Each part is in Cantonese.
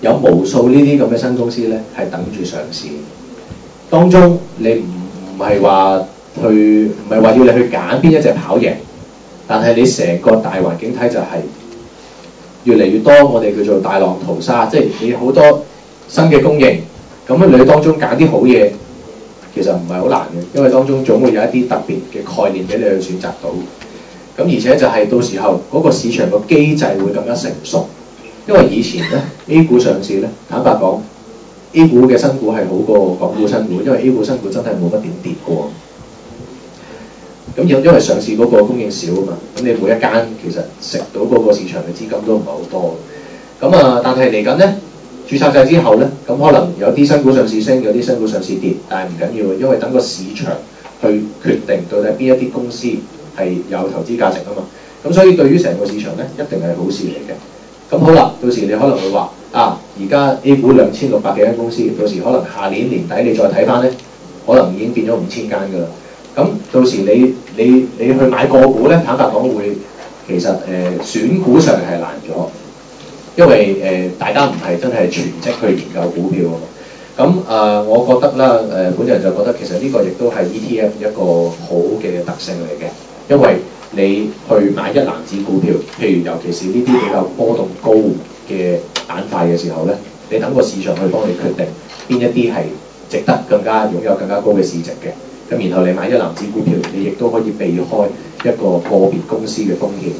有無數呢啲咁嘅新公司咧係等住上市。當中你唔係話要你去揀邊一隻跑贏，但係你成個大環境睇就係越嚟越多我哋叫做大浪淘沙，即係你好多新嘅供應，咁你當中揀啲好嘢，其實唔係好難嘅，因為當中總會有一啲特別嘅概念俾你去選擇到。咁而且就係到時候嗰個市場個機制會更加成熟，因為以前咧 A 股上市咧，坦白講 A 股嘅新股係好過港股新股，因為 A 股新股真係冇乜點跌過。咁因為上市嗰個供應少啊嘛，咁你每一間其實食到嗰個市場嘅資金都唔係好多。咁但係嚟緊咧註冊制之後咧，咁可能有啲新股上市升，有啲新股上市跌，但係唔緊要，因為等個市場去決定到底邊一啲公司係有投資價值啊嘛。咁所以對於成個市場咧，一定係好事嚟嘅。咁好啦，到時你可能會話而家 A 股2600幾間公司，到時可能下年年底你再睇翻咧，可能已經變咗5000間㗎啦。咁到時你去買個股咧，坦白講會其實選股上係難咗，因為大家唔係真係全職去研究股票啊嘛。咁我覺得啦，本人就覺得其實呢個亦都係 ETF 一個好嘅特性嚟嘅，因為你去買一籃子股票，譬如尤其是呢啲比較波動高嘅板塊嘅時候咧，你等個市場去幫你決定邊一啲係值得擁有更加高嘅市值嘅。咁然後你買一籃子股票，你亦都可以避開一個個別公司嘅風險。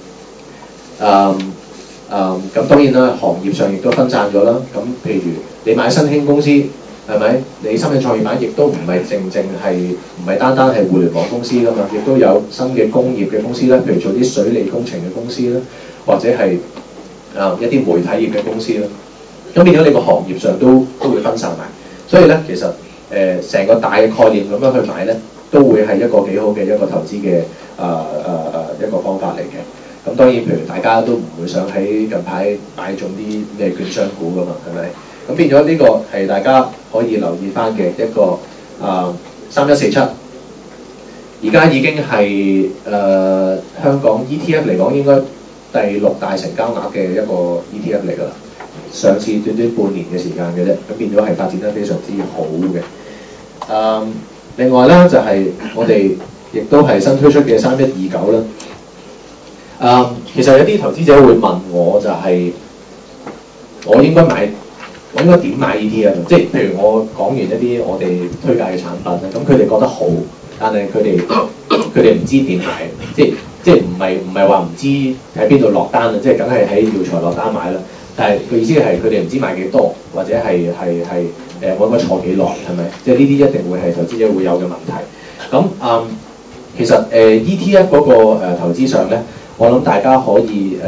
咁當然啦，行業上亦都分散咗啦。咁譬如你買新興公司，係咪？你新嘅創業板亦都唔係唔係單單係互聯網公司㗎嘛，亦都有新嘅工業嘅公司啦，譬如做啲水利工程嘅公司啦，或者係一啲媒體業嘅公司啦。咁變咗你個行業上都會分散埋，所以咧其實成個大嘅概念咁樣去買咧，都會係一個幾好嘅一個投資嘅一個方法嚟嘅。咁當然，譬如大家都唔會想喺近排買中啲咩券商股㗎嘛，係咪？咁變咗呢個係大家可以留意翻嘅一個3147，而家已經係香港 ETF 嚟講應該第6大成交額嘅一個 ETF 嚟㗎啦。上市短半年嘅時間嘅啫，咁變咗係發展得非常之好嘅。另外咧就係我哋亦都係新推出嘅3129啦。其實有啲投資者會問我，就係我應該點買 ETF？即係譬如我講完一啲我哋推介嘅產品咧，咁佢哋覺得好，但係佢哋唔知點買，即係唔係話唔知喺邊度落單啊？即係梗係喺耀才落單買啦。但係佢意思係佢哋唔知買幾多，或者係我應該坐幾耐，係咪？即係呢啲一定會係投資者會有嘅問題。咁其實ETF 嗰個投資上咧，我諗大家可以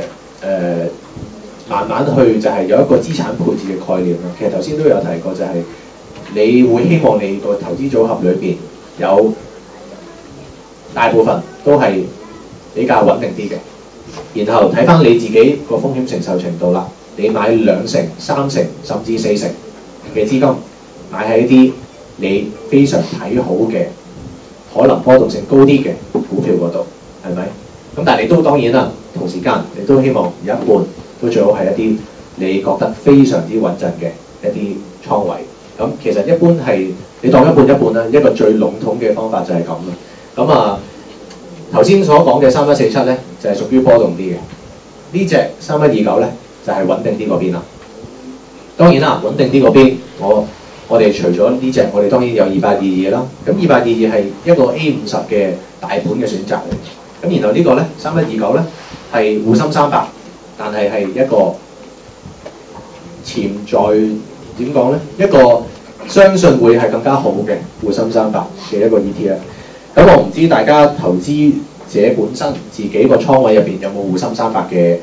慢慢去就係有一個資產配置嘅概念啦。其實頭先都有提過，就係你會希望你個投資組合裏邊有大部分都係比較穩定啲嘅。然後睇翻你自己個風險承受程度啦，你買2成、3成甚至4成嘅資金買喺一啲你非常睇好嘅，可能波動性高啲嘅股票嗰度，係咪？咁但係你都當然啦，同時間你都希望有一半都最好係一啲你覺得非常之穩陣嘅一啲倉位。咁其實一般係你當一半啦，一個最籠統嘅方法就係咁啦。咁頭先所講嘅3147咧，就係屬於波動啲嘅。呢隻3129咧，就係穩定啲嗰邊啦。當然啦，穩定啲嗰邊，我哋除咗呢隻，我哋當然有2822啦。咁2822係一個 A50嘅大盤嘅選擇嚟。咁然後呢個咧3129咧係滬深300，但係一個潛在點講咧？一個相信會係更加好嘅滬深300嘅一個 ETF。咁我唔知大家投資者本身自己個倉位入邊有冇滬深300嘅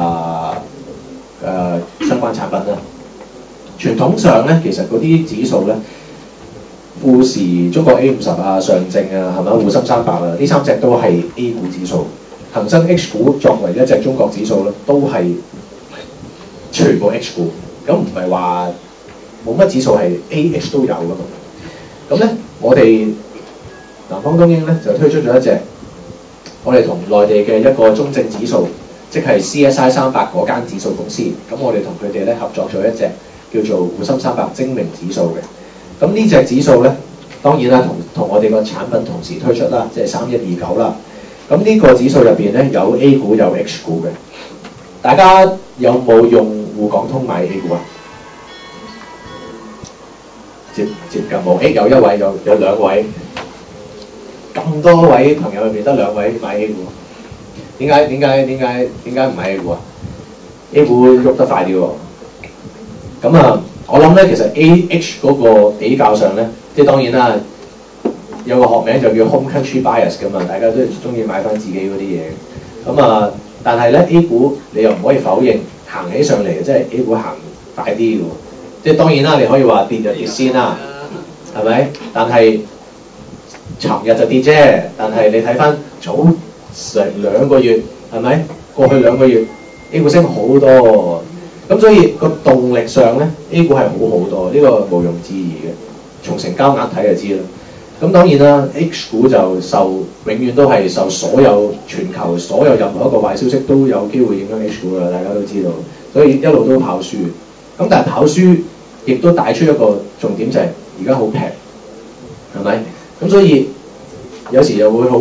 相關產品啦。傳統上咧，其實嗰啲指數咧，富時、中國 A50啊、上證啊，係咪滬深300啊？呢3隻都係 A 股指數。恒生 H 股作為一隻中國指數咧，都係全部 H 股。咁唔係話冇乜指數係 AH 都有㗎嘛。咁咧，我哋南方東英咧就推出咗一隻，我哋同內地嘅一個中證指數， 即係 CSI 300嗰間指數公司。咁我哋同佢哋咧合作咗一隻叫做滬深300精明指數嘅。咁呢隻指數咧，當然啦，同我哋個產品同時推出啦，即係3129啦。咁呢個指數入邊咧有 A 股有 H 股嘅。大家有冇用滬港通買 A 股啊？接近冇。有一位，有兩位，咁多位朋友入邊得兩位買 A 股。點解唔買 A 股啊 ？A 股喐得快啲喎。咁啊，我諗咧，其實 AH 嗰個比較上咧，即係當然啦，有個學名就叫 home country bias 㗎嘛，大家都中意買翻自己嗰啲嘢。咁啊，但係咧 A 股你又唔可以否認行起上嚟，即係 A 股行快啲嘅喎。即係當然啦，你可以話跌就跌先啦，係咪？但係尋日就跌啫，但係你睇翻早成2個月，係咪？過去2個月 A 股升好多喎。咁所以個動力上咧 ，A 股係好好多，呢個毋庸置疑嘅。從成交額睇就知啦。咁當然啦 ，H 股就永遠都係受全球所有任何一個壞消息都有機會影響 H 股㗎，大家都知道。所以一路都跑輸。咁但係跑輸亦都帶出一個重點就係而家好平，係咪？咁所以有時又會好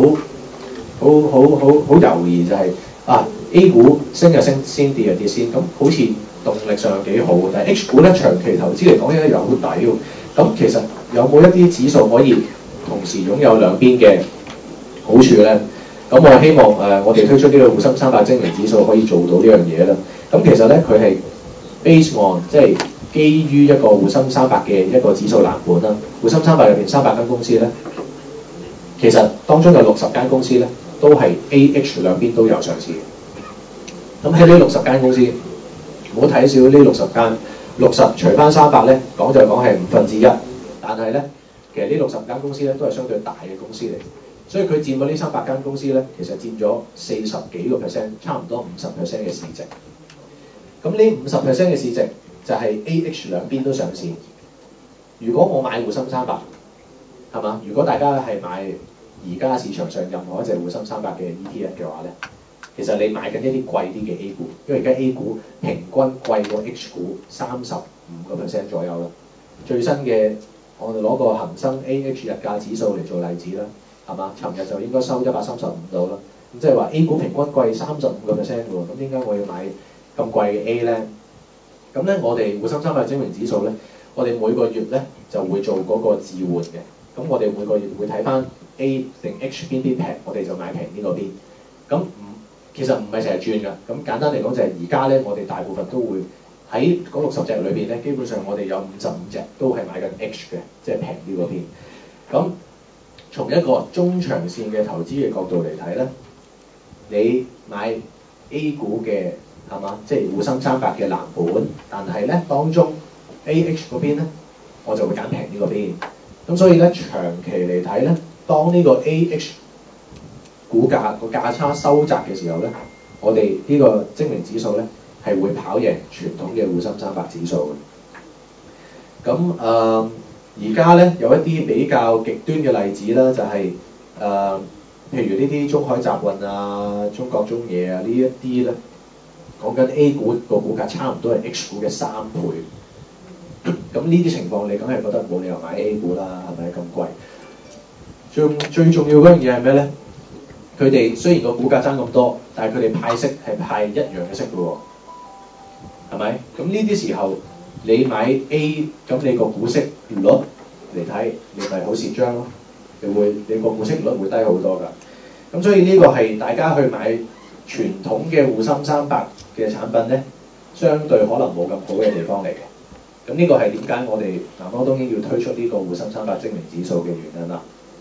猶豫就係A 股升就升先，跌就跌先，咁好似動力上幾好，但係 H 股咧長期投資嚟講咧又好抵喎。咁其實有冇一啲指數可以同時擁有兩邊嘅好處咧？咁我希望我哋推出呢個滬深300精明指數可以做到呢樣嘢啦。咁其實咧佢係 base on 即係基於一個滬深300嘅一個指數藍本啦。滬深300入邊300間公司咧，其實當中有60間公司咧都係 AH 兩邊都有上市嘅。咁喺呢60間公司，唔好睇少呢60間，60除翻300咧，講就講係1/5，但係咧，其實呢60間公司咧都係相對大嘅公司嚟，所以佢佔咗呢300間公司咧，其實佔咗40幾個%，差唔多50% 嘅市值。咁呢50% 嘅市值就係 AH 兩邊都上市。如果我買滬深300，係嘛？如果大家係買而家市場上任何一隻滬深300嘅 ETF 嘅話咧，其實你買緊一啲貴啲嘅 A 股，因為而家 A 股平均貴過 H 股35% 左右啦。最新嘅我哋攞個恒生 AH 日價指數嚟做例子啦，係嘛？尋日就應該收135度啦。咁即係話 A 股平均貴35% 喎，咁點解我要買咁貴嘅 A 咧？咁咧我哋滬深300精明指數咧，我哋每個月咧就會做嗰個置換嘅。咁我哋每個月會睇翻 A 定 H 邊啲平，我哋就買平呢個邊。咁其實唔係成日轉㗎。咁簡單嚟講就係而家咧，我哋大部分都會喺嗰60隻裏邊咧，基本上我哋有55隻都係買緊 H 嘅，即係平呢個邊。咁從一個中長線嘅投資嘅角度嚟睇咧，你買 A 股嘅係嘛，即係滬深300嘅藍本，但係咧當中 AH 嗰邊咧，我就會揀平呢個邊。咁所以咧長期嚟睇咧，當呢個 AH 股價個價差收窄嘅時候咧，我哋呢個精明指數咧係會跑贏傳統嘅滬深300指數嘅。咁而家咧有一啲比較極端嘅例子啦，就係譬如呢啲中海集運啊、中國中冶啊呢一啲咧，講緊 A 股個股價差唔多係 H 股嘅3倍。咁呢啲情況你梗係覺得冇理由買 A 股啦，係咪咁貴？最重要嗰樣嘢係咩咧？佢哋雖然個股價爭咁多，但係佢哋派息係派一樣嘅息嘅喎，係咪？咁呢啲時候你買 A，咁你個股息率嚟睇，你咪好蝕張咯。你個股息率會低好多㗎。咁所以呢個係大家去買傳統嘅滬深300嘅產品咧，相對可能冇咁好嘅地方嚟嘅。咁呢個係點解我哋南方東英要推出呢個滬深300精明指數嘅原因啦。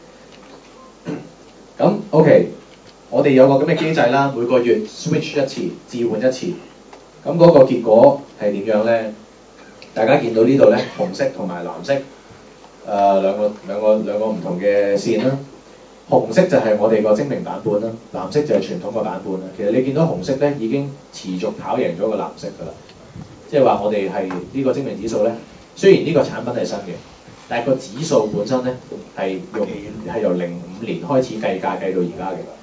咁 OK。我哋有個咁嘅機制啦，每個月 switch 一次，置換一次。咁嗰個結果係點樣咧？大家見到呢度咧，紅色同埋藍色，兩個唔同嘅線啦。紅色就係我哋個精明版本啦，藍色就係傳統個版本啦。其實你見到紅色咧已經持續跑贏咗個藍色㗎啦。即係話我哋係呢個精明指數咧，雖然呢個產品係新嘅，但係個指數本身咧係由05年開始計價計到而家嘅。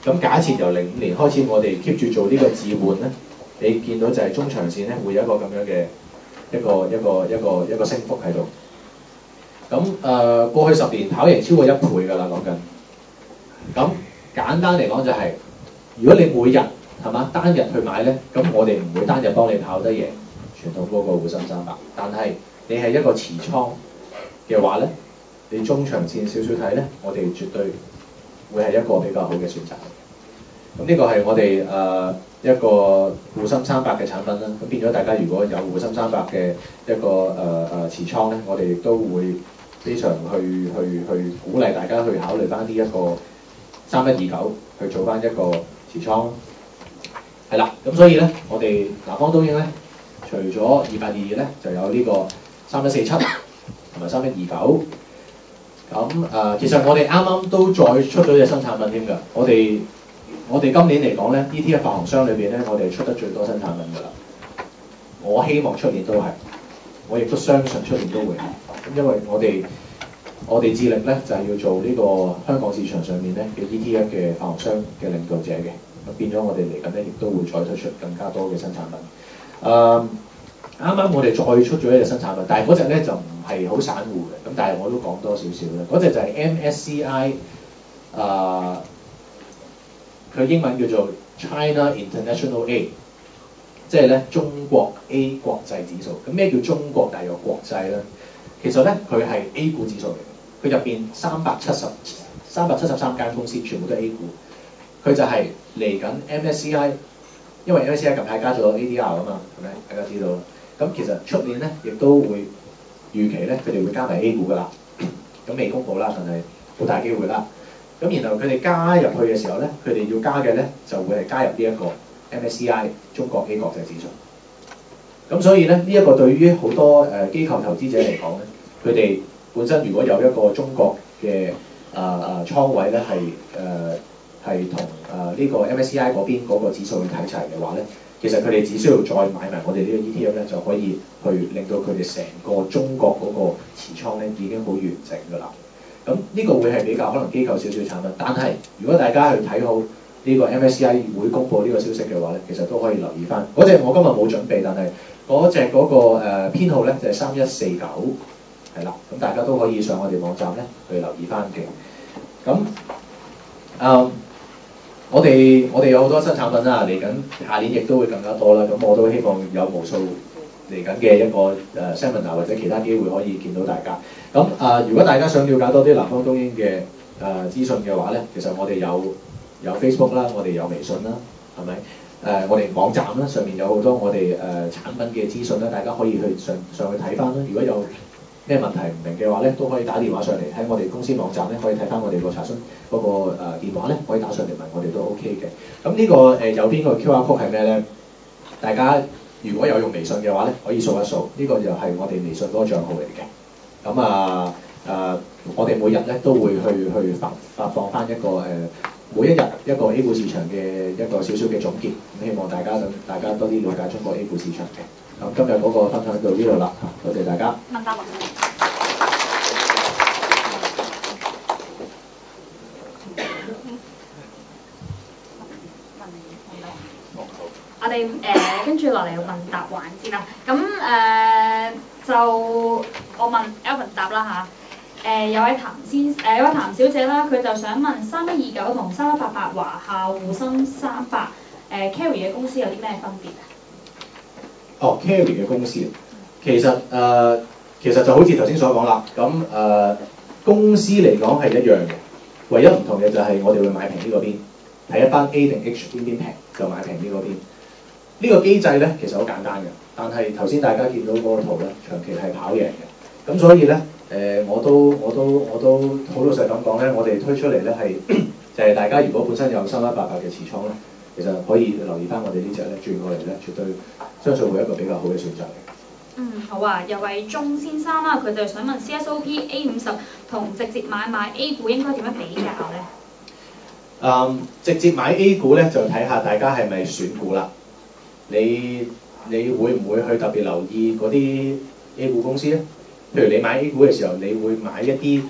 咁假設由05年開始，我哋 keep 住做呢個置換咧，你見到就係中長線咧會有一個咁樣嘅一個升幅喺度。咁過去10年跑贏超過1倍㗎啦，講緊。咁簡單嚟講就係、如果你每日係嘛單日去買咧，咁我哋唔會單日幫你跑得贏傳統嗰個滬深300，但係你係一個持倉嘅話咧，你中長線少少睇咧，我哋絕對會係一個比較好嘅選擇。咁呢個係我哋一個滬深300嘅產品啦。咁變咗大家如果有滬深300嘅一個持倉咧，我哋亦都會非常去鼓勵大家去考慮翻呢一個3129去做翻一個持倉。係啦，咁所以咧，我哋南方東英咧，除咗2822咧，就有呢個3147同埋3129。咁其實我哋啱啱都再出咗隻新產品添㗎。我哋今年嚟講咧 ，ETF 發行商裏邊咧，我哋出得最多新產品㗎啦。我希望出年都係，我亦都相信出年都會係。咁因為我哋致力咧就係要做呢個香港市場上面咧嘅 ETF 嘅發行商嘅領導者嘅。咁變咗我哋嚟緊咧，亦都會再推出更加多嘅新產品。啱啱我哋再出咗一隻新產品，但係嗰隻咧就唔係好散戶嘅。咁但係我都講多少少咧，嗰隻就係 MSCI 佢英文叫做 China International A， 即係咧中國 A 國際指數。咁咩叫中國大約國際咧？其實咧佢係 A 股指數嚟嘅，佢入邊373間公司全部都係 A 股。佢就係嚟緊 MSCI， 因為 MSCI 近排加咗 ADR 啊嘛，係咪？大家知道啦。咁其實出年咧，亦都會預期咧，佢哋會加埋 A 股㗎啦。咁未公佈啦，但係好大機會啦。咁然後佢哋加入去嘅時候咧，佢哋要加嘅咧就會係加入呢一個 MSCI 中國 A 國際指數。咁所以咧，呢一個對於好多機構投資者嚟講咧，佢哋本身如果有一個中國嘅倉位咧係同呢個 MSCI 嗰邊嗰個指數去睇齊嘅話咧，其實佢哋只需要再買埋我哋呢個 ETF 咧，就可以去令到佢哋成個中國嗰個持倉咧已經好完整㗎啦。咁呢個會係比較可能機構少少產品，但係如果大家去睇好呢個 MSCI 會公佈呢個消息嘅話咧，其實都可以留意翻。嗰隻我今日冇準備，但係嗰隻嗰個編號咧就係3149，係啦。咁大家都可以上我哋網站咧去留意翻嘅。咁我哋有好多新產品啦，嚟緊下年亦都會更加多啦。咁我都希望有無數嚟緊嘅一個seminar 或者其他機會可以見到大家。咁如果大家想了解多啲南方東英嘅資訊嘅話咧，其實我哋有 Facebook 啦，我哋有微信啦，係咪？我哋網站啦，上面有好多我哋產品嘅資訊啦，大家可以去上去睇翻啦。如果有咩問題唔明嘅話咧，都可以打電話上嚟，喺我哋公司網站咧可以睇翻我哋個查詢嗰個電話咧，可以打上嚟問我哋都 OK 嘅。咁呢個右邊個 QR code 係咩咧？大家如果有用微信嘅話咧，可以掃一掃，呢個就係我哋微信嗰個帳號嚟嘅。咁我哋每日咧都會去發放翻一個每一日一個 A 股市場嘅一個少少嘅總結。咁希望大家多啲了解中國 A 股市場嘅。咁今日嗰個分享到呢度啦，多謝大家。 問答環節。我哋跟住落嚟問答環節啦。咁就我問 Alvin 答啦嚇。有位譚小姐啦，佢就想問3129同3188華夏滬深300carry 嘅公司有啲咩分別啊？ 哦 carry 嘅公司，其實就好似頭先所講啦。咁公司嚟講係一樣嘅，唯一唔同嘅就係我哋會買平呢個邊，睇一班 A 定 H 邊邊平就買平呢個邊。呢個機制咧其實好簡單嘅，但係頭先大家見到嗰個圖咧，長期係跑贏嘅。咁所以咧我都好老實咁講咧，我哋推出嚟咧係就係大家如果本身有3188嘅持倉咧，其實可以留意翻我哋呢隻咧轉過嚟咧，絕對相信會一個比較好嘅選擇嚟。 好啊，有位鐘先生啦，佢就想問 CSOP A50同直接買賣 A 股應該點樣比較咧？ 直接買 A 股咧就睇下大家係咪選股啦。你會唔會去特別留意嗰啲 A 股公司咧？譬如你買 A 股嘅時候，你會買一啲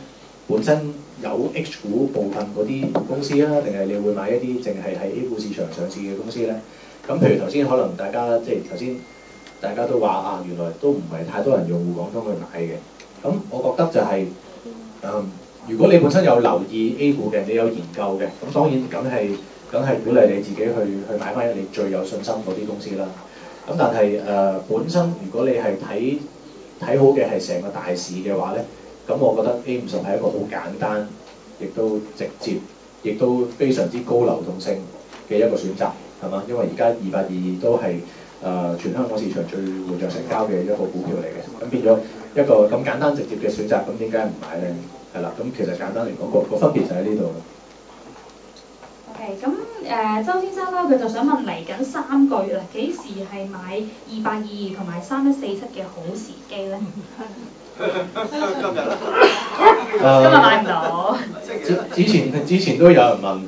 本身有 H 股部分嗰啲公司啊，定係你會買一啲淨係喺 A 股市場上市嘅公司咧？咁譬如頭先可能大家即係頭先大家都話啊，原來都唔係太多人用滬港通去買嘅。咁我覺得就係、如果你本身有留意 A 股嘅，你有研究嘅，咁當然梗係鼓勵你自己去買翻你最有信心嗰啲公司啦。咁但係本身如果你係睇好嘅係成個大市嘅話咧，咁我覺得 A50係一個好簡單，亦都直接，亦都非常之高流動性嘅一個選擇，係嘛？因為而家2822都係全香港市場最活躍成交嘅一個股票嚟嘅，咁變咗一個咁簡單直接嘅選擇，咁點解唔買咧？係啦，咁其實簡單嚟講，個分別就喺呢度。 OK，咁周先生啦，佢就想問嚟緊3個月啦，幾時係買2822同埋3147嘅好時機咧？今日啦，今日買唔到。 之前都有人問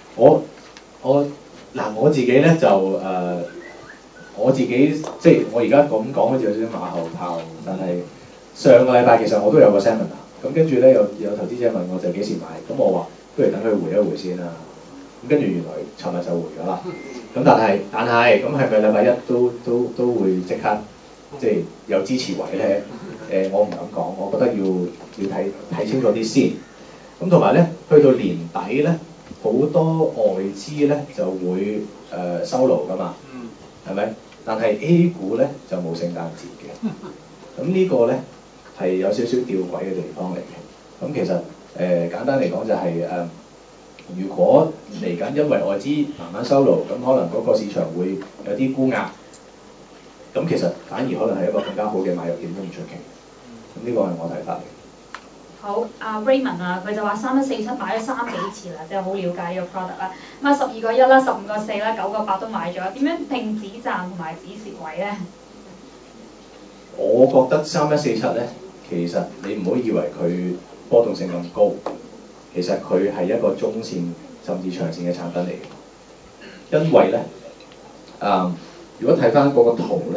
我自己咧就我自己即係我而家咁講好似有少少馬後炮，但係上個禮拜其實我都有個 seminar，咁跟住咧有投資者問我就幾時買，咁我話不如等佢回一回先啦。咁跟住原來尋日就回咗啦。咁但係咁係咪禮拜一都會即刻即係有支持位咧？我唔敢講，我覺得要睇清楚啲先。咁同埋咧，去到年底咧，好多外資咧就會收爐㗎嘛，係咪？但係 A 股咧就冇聖誕節嘅。咁呢個咧係有少少吊詭嘅地方嚟嘅。咁其實簡單嚟講就係如果嚟緊因為外資慢慢收爐，咁可能嗰個市場會有啲沽壓，咁其實反而可能係一個更加好嘅買入點都唔出奇。咁呢個係我睇法嚟。 好，阿 Raymond 啊，佢就話3147買咗3幾次啦，即係好了解呢個 product 啦。咁啊12個1啦，15個4啦，9個8都買咗，點樣定止賺同埋止蝕位咧？ 我覺得3147咧，其實你唔好以為佢波動性咁高。其實佢係一個中線甚至長線嘅產品嚟嘅，因為咧，如果睇翻嗰個圖咧，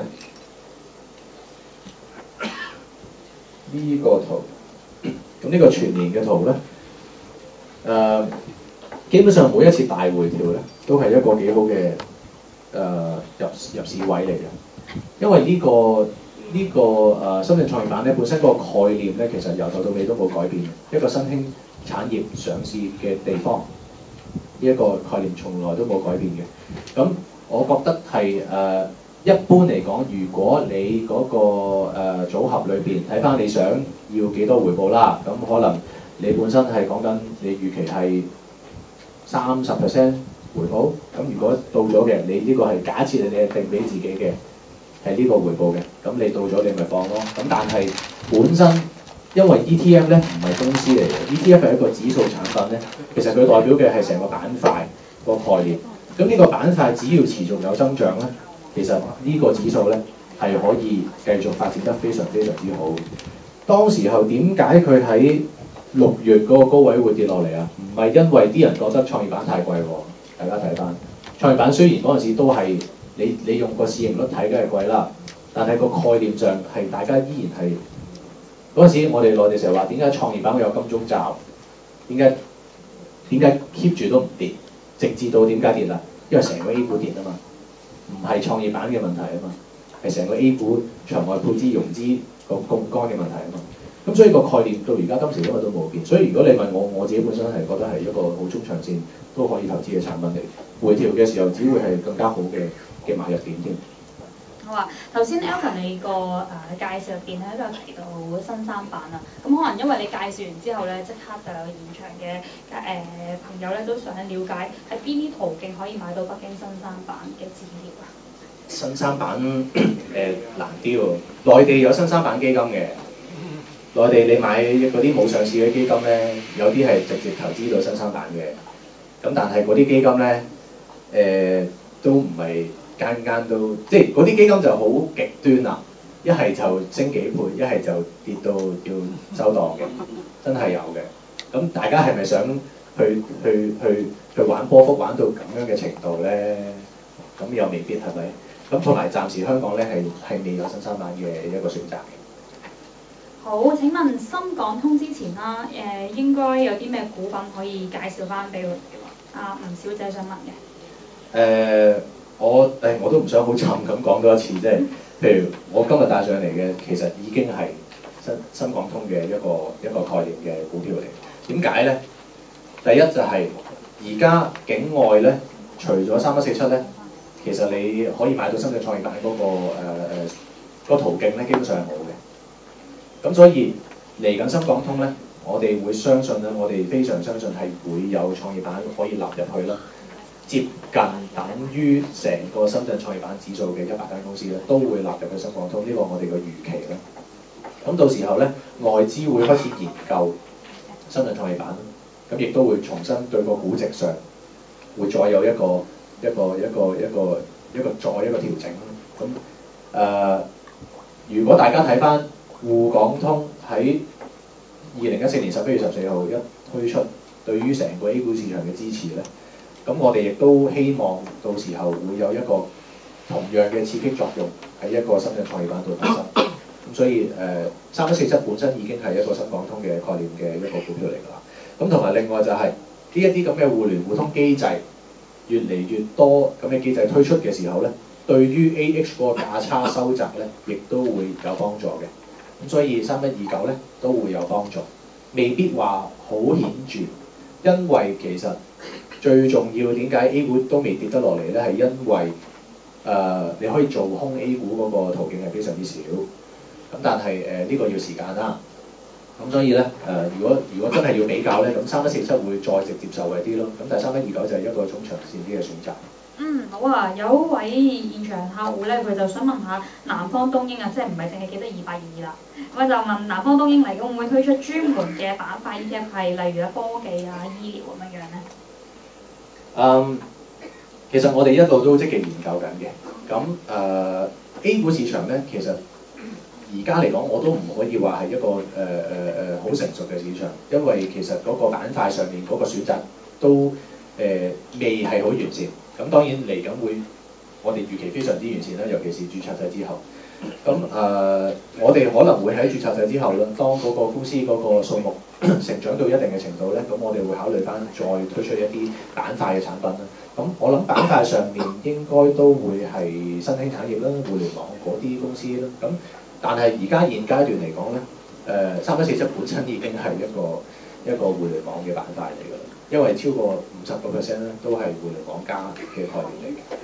呢個圖，咁呢個全年嘅圖咧，基本上每一次大回調咧，都係一個幾好嘅入市位嚟嘅，因為呢個深圳創業板咧本身個概念咧，其實由頭到尾都冇改變嘅，一個新興產業上市嘅地方，呢一個概念從來都冇改變嘅。咁我覺得係一般嚟講，如果你嗰個組合裏邊睇翻你想要幾多回報啦，咁可能你本身係講緊你預期係30% 回報，咁如果到咗嘅，你呢個係假設你係定俾自己嘅係呢個回報嘅，咁你到咗你咪放咯。咁但係本身因為 ETF 咧唔係公司嚟嘅 ，ETF 係一個指數產品咧，其實佢代表嘅係成個板塊個概念。咁呢個板塊只要持續有增長咧，其實呢個指數咧係可以繼續發展得非常非常之好。當時候點解佢喺6月嗰個高位會跌落嚟啊？唔係因為啲人覺得創業板太貴喎，大家睇翻創業板雖然嗰陣時都係你用個市盈率睇梗係貴啦，但係個概念上係大家依然係。嗰陣時，我哋內地成日話點解創業板會有金鐘罩？點解 keep 住都唔跌？直至到點解跌啦？因為成個 A 股跌啊嘛，唔係創業板嘅問題啊嘛，係成個 A 股場外配資融資個槓桿嘅問題啊嘛。咁所以個概念到而家今時今日都冇變。所以如果你問我自己本身係覺得係一個好中長線都可以投資嘅產品嚟，回調嘅時候只會係更加好嘅買入點添。 好啊，頭先 Alvin 你個介紹入邊咧都有提到新三板啊，咁可能因為你介紹完之後咧，即刻就有現場嘅朋友咧都想了解喺邊啲途徑可以買到北京新三板嘅資料啊？ 新三板難啲喎，內地有新三板基金嘅，內地你買嗰啲冇上市嘅基金咧，有啲係直接投資到新三板嘅，咁但係嗰啲基金咧都唔係。間間都即係嗰啲基金就好極端啦，一係就升幾倍，一係就跌到要收檔嘅，真係有嘅。咁大家係咪想去玩波幅玩到咁樣嘅程度咧？咁又未必係咪？咁同埋暫時香港咧係未有新三板嘅一個選擇嘅。 好，請問深港通之前啦，應該有啲咩股份可以介紹翻俾我哋嘅？吳小姐想問嘅。 我都唔想好沉咁講多一次，即係譬如我今日帶上嚟嘅，其實已經係深港通嘅一個概念嘅股票嚟。點解咧？第一就係而家境外咧，除咗3147咧，其實你可以買到深圳創業板嗰個途徑咧，基本上係冇嘅。咁所以嚟緊深港通咧，我哋會相信咧，我哋非常相信係會有創業板可以納入去啦。接近等於成個深圳創業板指數嘅100間公司咧，都會納入去深港通，呢個我哋嘅預期啦。咁到時候咧，外資會開始研究深圳創業板，咁亦都會重新對個估值上會再有一個調整。咁如果大家睇翻滬港通喺2014年11月14號一推出，對於成個 A 股市場嘅支持咧。咁我哋亦都希望到時候會有一個同樣嘅刺激作用喺一個深圳創業板度發生。咁所以3147本身已經係一個深港通嘅概念嘅一個股票嚟㗎啦。咁同埋另外就係呢一啲咁嘅互聯互通機制越嚟越多咁嘅機制推出嘅時候咧，對於 AH 嗰個價差收窄咧，亦都會有幫助嘅。咁所以3129咧都會有幫助，未必話好顯著，因為其實最重要點解 A 股都未跌得落嚟咧？係因為你可以做空 A 股嗰個途徑係非常之少。咁但係呢個要時間啦。咁所以咧如果真係要比較咧，咁3147會再直接受惠啲咯。咁但係3129就係一個中長線啲嘅選擇。 好啊，有一位現場客戶咧，佢就想問下南方東英啊，即係唔係淨係記得222啦。咁就問南方東英嚟緊會唔會推出專門嘅板塊 ETF 係例如科技啊、醫療咁樣咧？ 其實我哋一路都積極研究緊嘅。咁A 股市場咧，其實而家嚟講我都唔可以話係一個好成熟嘅市場，因為其實嗰個板塊上面嗰個選擇都未係好完善。咁當然嚟緊會，我哋預期非常之完善啦，尤其是註冊制之後。咁我哋可能會喺註冊制之後啦，當嗰個公司嗰個數目成長到一定嘅程度咧，咁我哋會考慮翻再推出一啲板塊嘅產品啦。咁我諗板塊上面應該都會係新興產業啦、互聯網嗰啲公司啦。咁但係而家現階段嚟講咧，3147本身已經係一個互聯網嘅板塊嚟㗎啦，因為超過50%咧都係互聯網加嘅概念嚟嘅。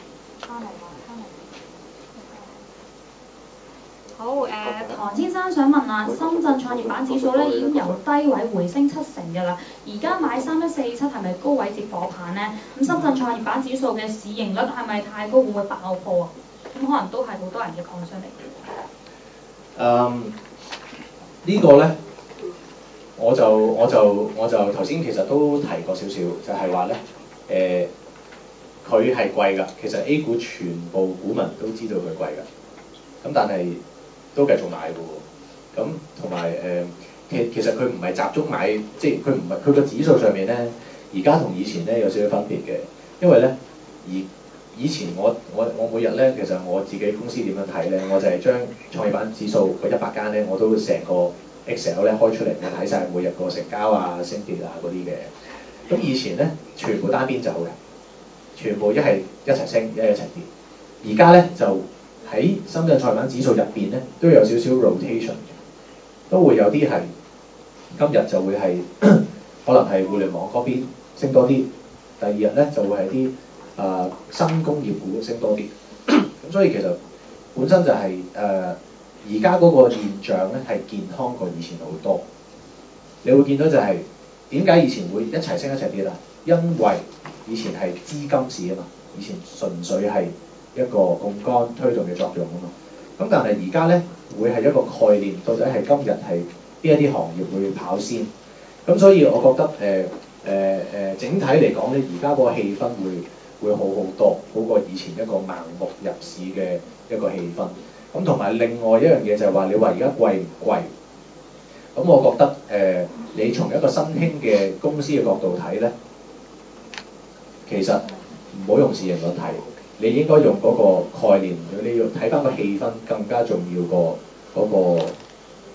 好，唐先生想問啊，深圳創業板指數咧已經由低位回升70%㗎啦，而家買3147係咪高位接火棒咧？咁深圳創業板指數嘅市盈率係咪太高，會唔會爆破啊？咁可能都係好多人嘅抗傷嚟嘅。 呢個咧，我就頭先其實都提過少少，就係話咧，佢係貴㗎。其實 A 股全部股民都知道佢貴㗎，咁但係都繼續買嘅喎。咁同埋其實佢唔係集中買，即係佢唔係佢個指數上面咧，而家同以前咧有少少分別嘅，因為咧以前我每日咧，其實我自己公司點樣睇咧，我就係將創業板指數嗰100間咧，我都成個 Excel 咧開出嚟，我睇晒每日個成交啊、升跌啊嗰啲嘅。咁以前咧全部單邊走嘅，全部一係一齊升，一齊跌。而家咧就喺深圳創業板指數入邊咧，都有少少 rotation 嘅，都會有啲係今日就會係可能係互聯網嗰邊升多啲，第二日咧就會係啲新工業股升多啲。咁所以其實本身就係而家嗰個現象咧係健康過以前好多。你會見到就係點解以前會一齊升一齊跌啊？因為以前係資金市啊嘛，以前純粹係一個槓桿推動嘅作用啊嘛。咁但係而家咧會係一個概念，到底係今日係邊一啲行業會跑先？咁所以我覺得整體嚟講咧，而家嗰個氣氛會好好多，好過以前一個盲目入市嘅一個氣氛。咁同埋另外一樣嘢就係話，你話而家貴唔貴？咁我覺得你從一個新興嘅公司嘅角度睇咧，其實唔好用市盈率睇，你應該用嗰個概念，你要睇翻個氣氛更加重要過嗰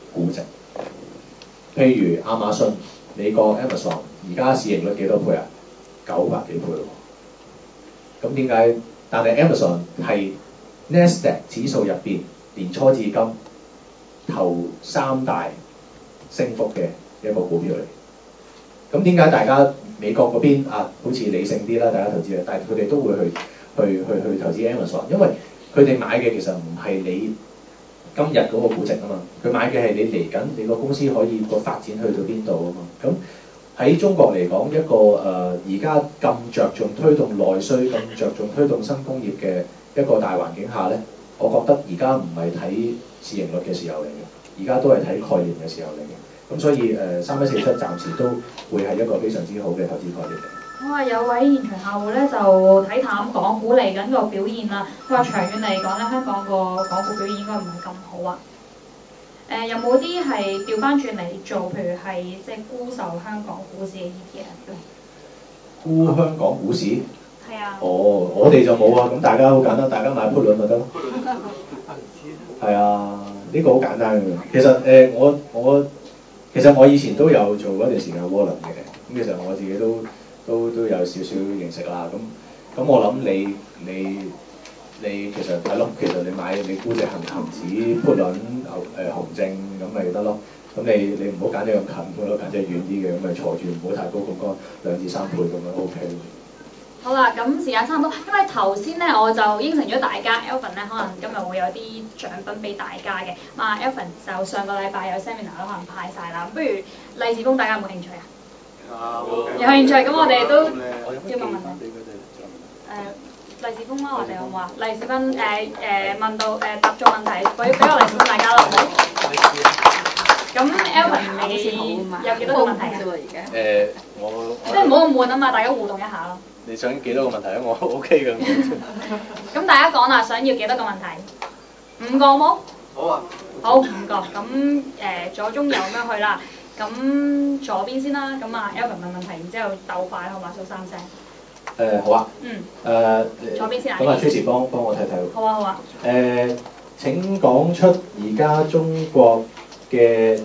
估值。譬如亞馬遜、美國 Amazon 而家市盈率幾多倍啊？900幾倍喎。咁點解？但係 Amazon 係 Nasdaq 指數入邊年初至今頭3大升幅嘅一個股票嚟。咁點解大家美國嗰邊啊好似理性啲啦，大家投資啊，但係佢哋都會去投資 Amazon，因為佢哋買嘅其實唔係你今日嗰個估值啊嘛，佢買嘅係你嚟緊你個公司可以個發展去到邊度啊嘛。咁喺中國嚟講，一個而家咁着重推動內需、咁着重推動新工業嘅一個大環境下咧，我覺得而家唔係睇市盈率嘅時候嚟嘅，而家都係睇概念嘅時候嚟嘅。咁所以3147暫時都會係一個非常之好嘅投資概念嚟。 好啊！有位現場客戶咧就睇淡港股嚟緊個表現啦。佢話長遠嚟講咧，香港個港股表現應該唔係咁好啊。有冇啲係調翻轉嚟做，譬如係即係沽售香港股市嘅 ETF 咧？ 沽香港股市？ 係啊。 哦，我哋就冇啊。咁大家好簡單，大家買 put 輪咪得咯。係啊，呢個好簡單嘅。其實其實我以前都有做嗰段時間窩輪嘅。咁其實我自己都有少少認識啦。咁我諗你其實係咯，其實你沽隻恒指 put 輪紅證咁咪得咯。咁你唔好揀隻咁近咯，揀隻遠啲嘅，咁咪坐住唔好太高槓桿2至3倍咁樣 OK。 好啦，咁時間差唔多，因為頭先咧我就應承咗大家 ，Alvin 咧可能今日會有啲獎品俾大家嘅。Alvin 就上個禮拜有 seminar 都可能派晒啦，不如利是封大家有冇興趣啊？有興趣，咁我哋都要問問題。利是封啦，我哋好唔好啊？利是封問到答中問題，俾我利是封大家啦，好唔好？咁 Alvin 你有幾多個問題啊？ 我即係唔好咁悶啊嘛，大家互動一下咯。 你想幾多個問題啊？我 OK 嘅。 咁大家講啦，想要幾多個問題？5個好冇？ 好啊。 好5個，咁左中右咁樣去啦。咁左邊先啦，咁Alvin 問問題，然之後鬥快好嘛，數3聲。 好啊。 左邊先啊。 咁Tracy幫我睇睇。 好啊好啊。 請講出而家中國嘅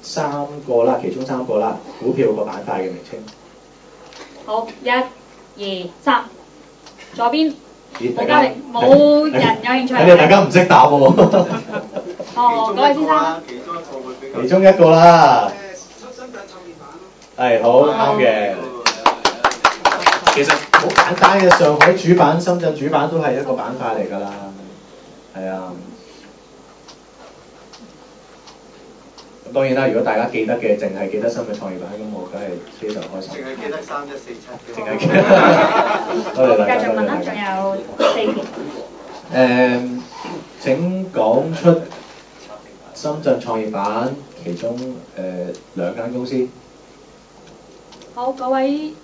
3個啦，其中3個啦，股票個板塊嘅名稱。 好，1、2、3，左邊。 大家冇人有興趣。 睇嚟大家唔識答喎。 嗰位先生。 其中一個啦。係好啱嘅。其實好簡單嘅，上海主板、深圳主板都係一個板塊嚟㗎啦。係啊。咁當然啦，如果大家記得嘅，淨係記得深圳創業板，咁我梗係非常開心。淨係記得3147。淨係記得。多謝大家。 繼續問啦，仲有4條。 請講出深圳創業板其中2間公司。 好，嗰位。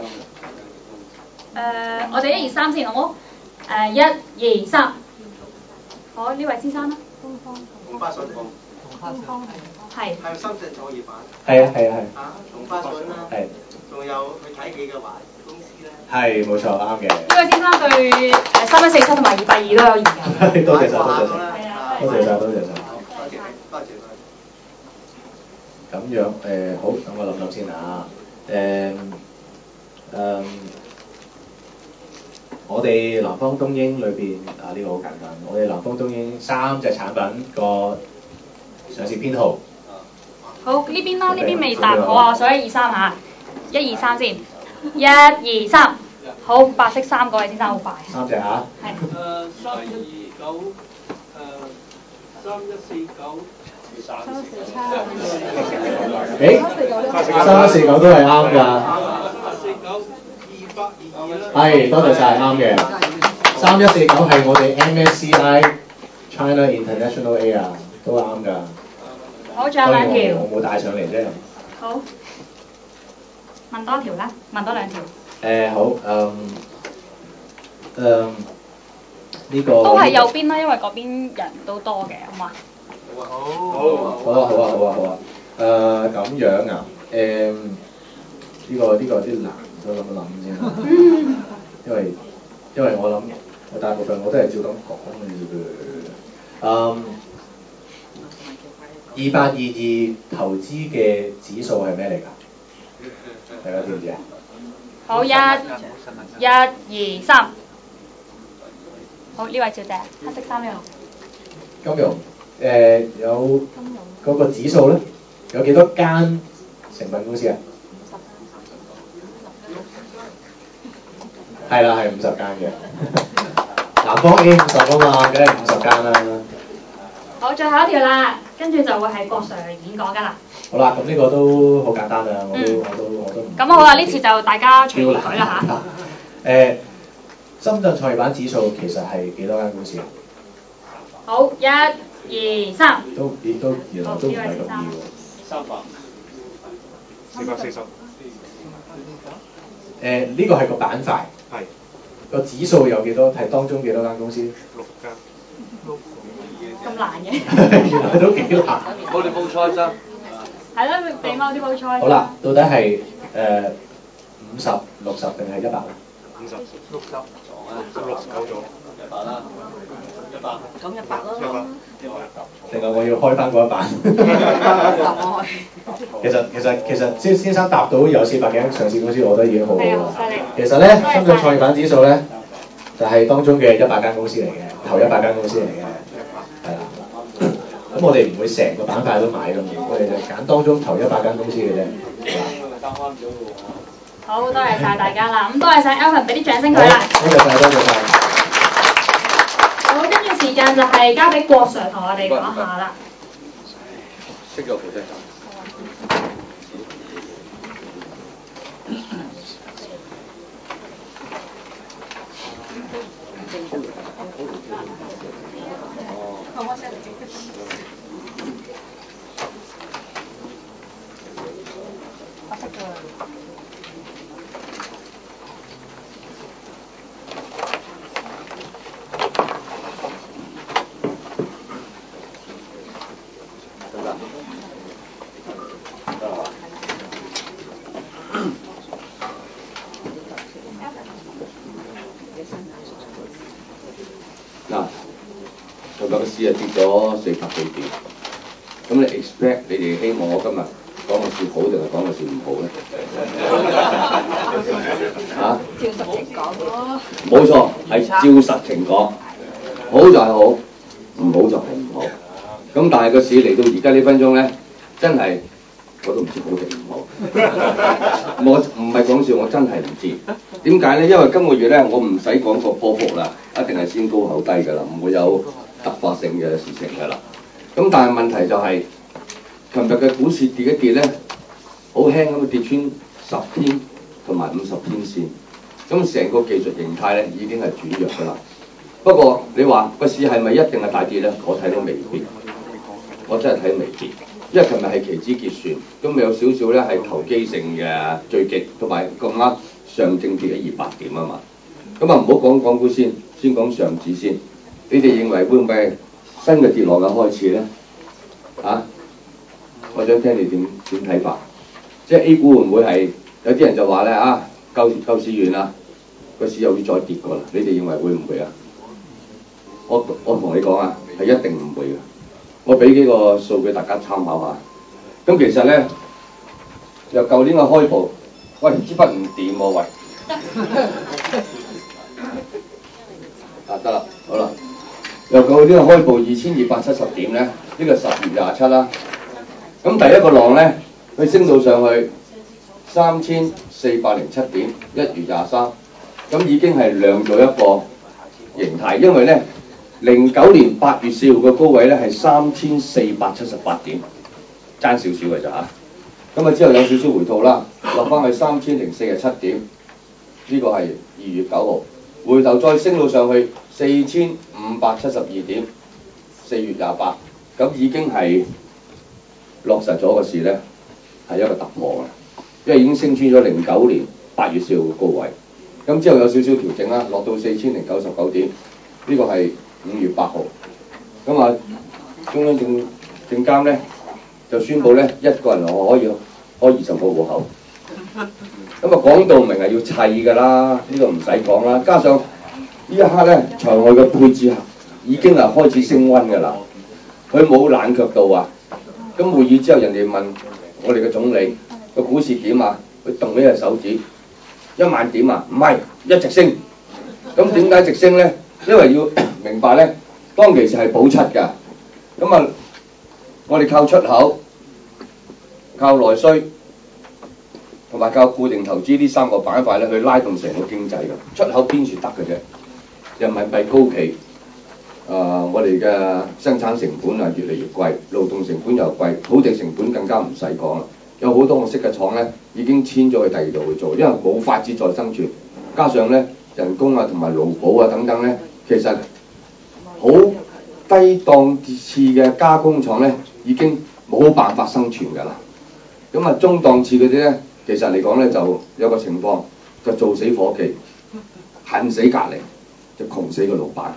我哋1、2、3先好冇？1、2、3。好，呢位先生啦。 同花順豐。 係深圳創業板。 係啊。 同花順啦。 係。 仲有去睇幾個華公司咧？ 係冇錯，啱嘅。 呢位先生對3147同埋282都有研究。 多謝晒。 係啊。 多謝晒。 多謝。 咁樣好，等我諗諗先啊。我哋南方東英裏邊呢個好簡單，我哋南方東英3隻產品個上市編號。 好，呢邊啦，呢邊未答好啊，數1、2、3嚇，1、2、3先，1、2、3，好，白色3個位先生好快。 3隻嚇。 係。 3149都係啱㗎。係，多謝晒，啱嘅。3149係我哋 MSCI China International A 啊，都啱㗎。 好，仲有2條。 我冇帶上嚟啫。 好。問多條啦，問多2條。 好，呢個。 都係右邊啦，因為嗰邊人都多嘅，好嘛？ 好啊。咁樣啊，呢個有啲難，再諗一諗先。因為我諗，我大部分我都係照咁講嘅啫。 2822投資嘅指數係咩嚟㗎？大家知唔知啊？ 好，1、2、3。好，呢位小姐，黑色衫呢金融有嗰個指數咧，有幾多間成分公司啊？係啦，係50間嘅。南方 A 50啊嘛，梗係50間啦。 好，最後一條啦，跟住就會係郭 Sir 演講㗎啦。 好啦，咁呢個都好簡單啦，我都唔。 咁好啦，呢次就大家隨意舉啦嚇。 深圳創業板指數其實係幾多間公司啊？ 好，1、2、3。 都原來都唔係咁易喎。 340。 呢個係個板塊。 係。 個指數有幾多？係當中幾多間公司？6 間。 咁難嘅。 原來都幾難。 我哋報菜咋？ 係咯，俾某啲報菜。 好啦，到底係50、60定係100啊 50、60。 66夠咗。 100啦，100。 咁100咯。 定係我要開翻嗰一版？其實先生答到有400幾間上市公司，我覺得已經好好啦。其實咧，深圳創業板指數咧就係當中嘅100間公司嚟嘅，頭100間公司嚟嘅，係啦。咁我哋唔會成個板塊都買㗎嘛，我哋就揀當中頭100間公司嘅啫。 好，多謝晒大家啦，咁多謝晒 Alvin， 俾啲掌聲佢啦。 多謝晒，多謝晒。 好，跟住時間就係交俾郭 Sir 同我哋講下啦。 識咗佢啫。 嗱，佢個市啊跌咗400幾點，咁你 expect 你哋希望我今日講個市好定係講個市唔好咧？嚇？照實情講咯。冇錯，係照實情講，好就係好，唔好就係唔好。咁但係個市嚟到而家呢分鐘咧，真係我都唔知好定唔好。我唔係講笑，我真係唔知。點解咧？因為今個月咧，我唔使講個波幅啦，一定係先高後低㗎啦，唔會有突發性嘅事情㗎啦。咁但係問題就係，琴日嘅股市跌一跌咧，好輕咁跌穿10天同埋50天線，咁成個技術形態咧已經係轉弱㗎啦。不過你話個市係咪一定係大跌咧？我睇到未必，我真係睇未必。因為琴日係期指結算，咁有少少咧係投機性嘅追擊，同埋咁啱上證跌咗200點啊嘛。咁啊唔好講港股先講上指先。你哋認為會唔會係新嘅跌落嘅開始咧？啊，我想聽你點睇法。即係 A 股會唔會係有啲人就話咧啊，救市完啦，個市又會再跌過啦？你哋認為會唔會啊？我同你講啊，係一定唔會嘅。我俾幾個數據大家參考下。咁其實咧，由舊年嘅開步，喂支筆唔掂喎，喂。得啦，好啦。由舊年嘅開步2270點咧，呢個10月27啦。咁第一個浪咧，佢升到上去3407點，1月23，咁已經係亮咗一個形態，因為咧。09年8月4號嘅高位咧係3478點，爭少少嘅咋嚇。咁啊之後有少少回吐啦，落翻去3047點，呢個係2月9號，回頭再升到上去4572點，4月28，咁已經係落實咗個市咧係一個突破嘅，因為已經升穿咗09年8月4號嘅高位。咁之後有少少調整啦，落到4099點，呢個係5月8號，咁啊中央證監咧就宣布咧一個人可以開20個戶口，咁啊講到明係要砌㗎啦，呢個唔使講啦。加上呢一刻咧場外嘅配置已經係開始升溫㗎啦，佢冇冷卻到啊， 咁會議之後，人哋問我哋嘅總理個股市點啊？佢動起隻手指，1萬點啊？唔係，一直升。咁點解直升咧？因為要明白咧，當其時係保七㗎。咁啊，我哋靠出口、靠內需同埋靠固定投資呢3個板塊咧，去拉動成個經濟㗎。出口邊處得嘅啫？人民幣高企。我哋嘅生產成本啊越嚟越貴，勞動成本又貴，土地成本更加唔使講啦。有好多我識嘅廠咧已經遷咗去第二度去做，因為冇法子再生存。加上咧人工啊同埋勞保啊等等咧，其實好低檔次嘅加工廠咧已經冇辦法生存㗎啦。咁啊中檔次嗰啲咧，其實嚟講咧就有個情況，就做死夥計，恨死隔離，就窮死個老闆。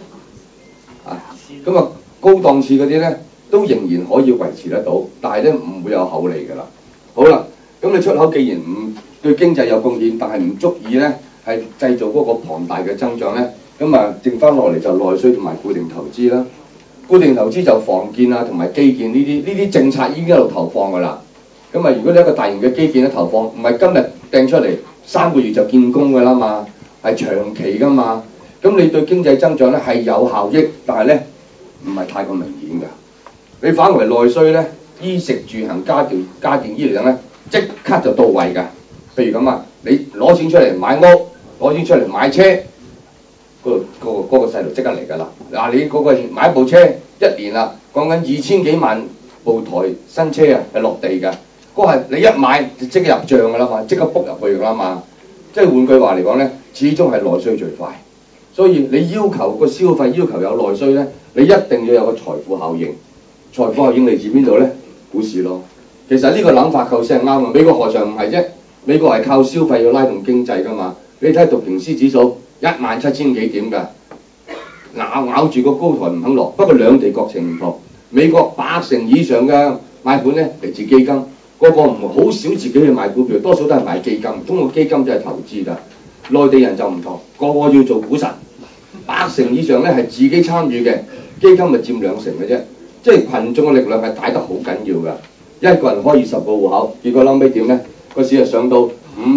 咁啊，高檔次嗰啲咧都仍然可以維持得到，但係咧唔會有厚利㗎啦。好啦，咁你出口既然唔對經濟有貢獻，但係唔足以咧係製造嗰個龐大嘅增長咧，咁啊剩翻落嚟就內需同埋固定投資啦。固定投資就房建啊同埋基建呢啲政策已經一路投放㗎啦。咁啊，如果你一個大型嘅基建咧投放，唔係今日掟出嚟3個月就見功㗎啦嘛，係長期㗎嘛。咁你對經濟增長咧係有效益，但係咧唔係太過明顯㗎。你反為內需咧，衣食住行家電醫療等咧，即刻就到位㗎。譬如咁啊，你攞錢出嚟買屋，攞錢出嚟買車，嗰個細路即刻嚟㗎啦。嗱，你嗰個買一部車1年啦，講緊2000幾萬部台新車啊，係落地㗎。嗰係你一買就即刻入帳㗎啦嘛，即刻 book 入去㗎啦嘛。即係換句話嚟講咧，始終係內需最快。所以你要求個消費要求有內需咧，你一定要有個財富效應。財富效應嚟自邊度咧？股市咯。其實呢個諗法構思係啱嘅。美國何嘗唔係啫？美國係靠消費要拉動經濟㗎嘛。你睇道瓊斯指數17000幾點㗎，咬住個高台唔肯落。不過兩地國情唔同，美國80%以上嘅買盤咧嚟自基金，個唔好少自己去買股票，多數都係買基金。中國基金就係投資㗎。內地人就唔同，個要做股神。80%以上咧係自己參與嘅，基金咪佔2成嘅啫。即係群眾嘅力量係大得好緊要㗎。一個人開20個戶口，結果後尾點咧？個市就上到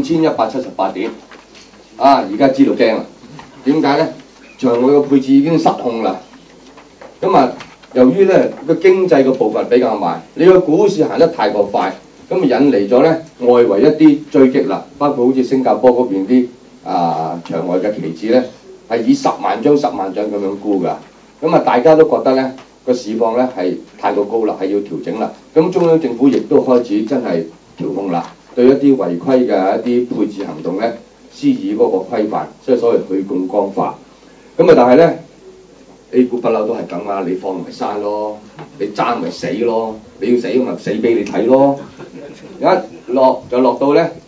5178點。而家知道驚啦。點解咧？場外嘅配置已經失控啦。咁啊，由於咧個經濟嘅步伐比較慢，你個股市行得太過快，咁引嚟咗咧外圍一啲追擊啦，包括好似新加坡嗰邊啲場外嘅期指咧。係以10萬張咁樣沽㗎，咁大家都覺得咧個市況咧係太過高啦，係要調整啦。咁中央政府亦都開始真係調控啦，對一啲違規嘅一啲配置行動咧施以嗰個規範，所謂去槓桿化。但係咧 A 股不嬲都係咁啊，你放咪生咯，你爭咪死咯，你要死咪死俾你睇咯。一落就落到咧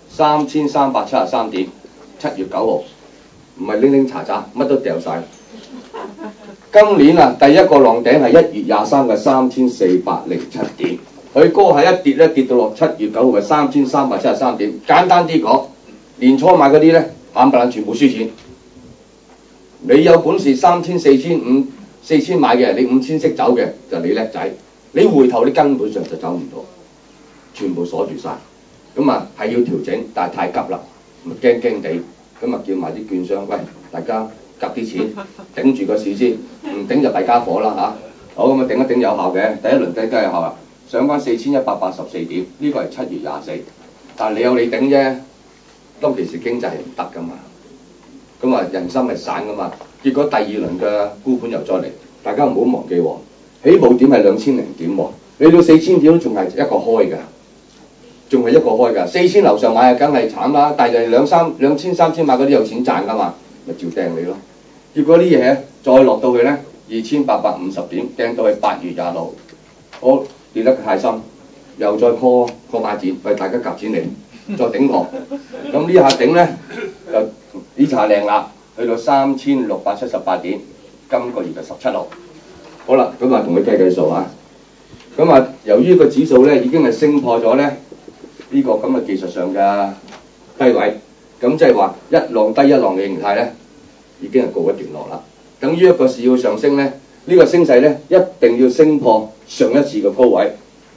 3373點，7月9號。唔係拎查查，乜都掉晒。今年第一個浪頂係1月23嘅3407點，佢高係一跌咧，跌到落7月9號嘅3373點。簡單啲講，年初買嗰啲咧，冚唪唥全部輸錢。你有本事3000、4000、4000買嘅，你5000識走嘅就你叻仔。你回頭你根本上就走唔到，全部鎖住晒。咁係要調整，但係太急啦，咪驚驚地。咁叫埋啲券商，喂，大家夾啲錢頂住個市先，唔頂就大家伙啦嚇。好，咁頂一頂有效嘅，第一輪頂都有效啊，上翻4184點，呢個係7月24。但係你有你頂啫，當其時經濟係唔得噶嘛，咁人心係散噶嘛。結果第二輪嘅沽盤又再嚟，大家唔好忘記喎，起步點係2000點喎，你到4000點都仲係一個開㗎。仲係一個開㗎，4000樓上買梗係慘啦，但係2000、3000買嗰啲有錢賺㗎嘛，咪照掟你咯。結果啲嘢再落到去咧2850點，掟到去8月20號，我跌得太深，又再 call 孖展，喂大家夾錢嚟，再頂落。咁呢下頂咧就呢下靚啦，去到3678點，今個月嘅17號。好啦，咁同佢計數啊。咁由於個指數咧已經係升破咗咧。呢個咁嘅技術上嘅低位，咁即係話一浪低一浪嘅形態咧，已經係告一段落啦。等於一個市要上升咧，呢個升勢咧一定要升破上一次嘅高位，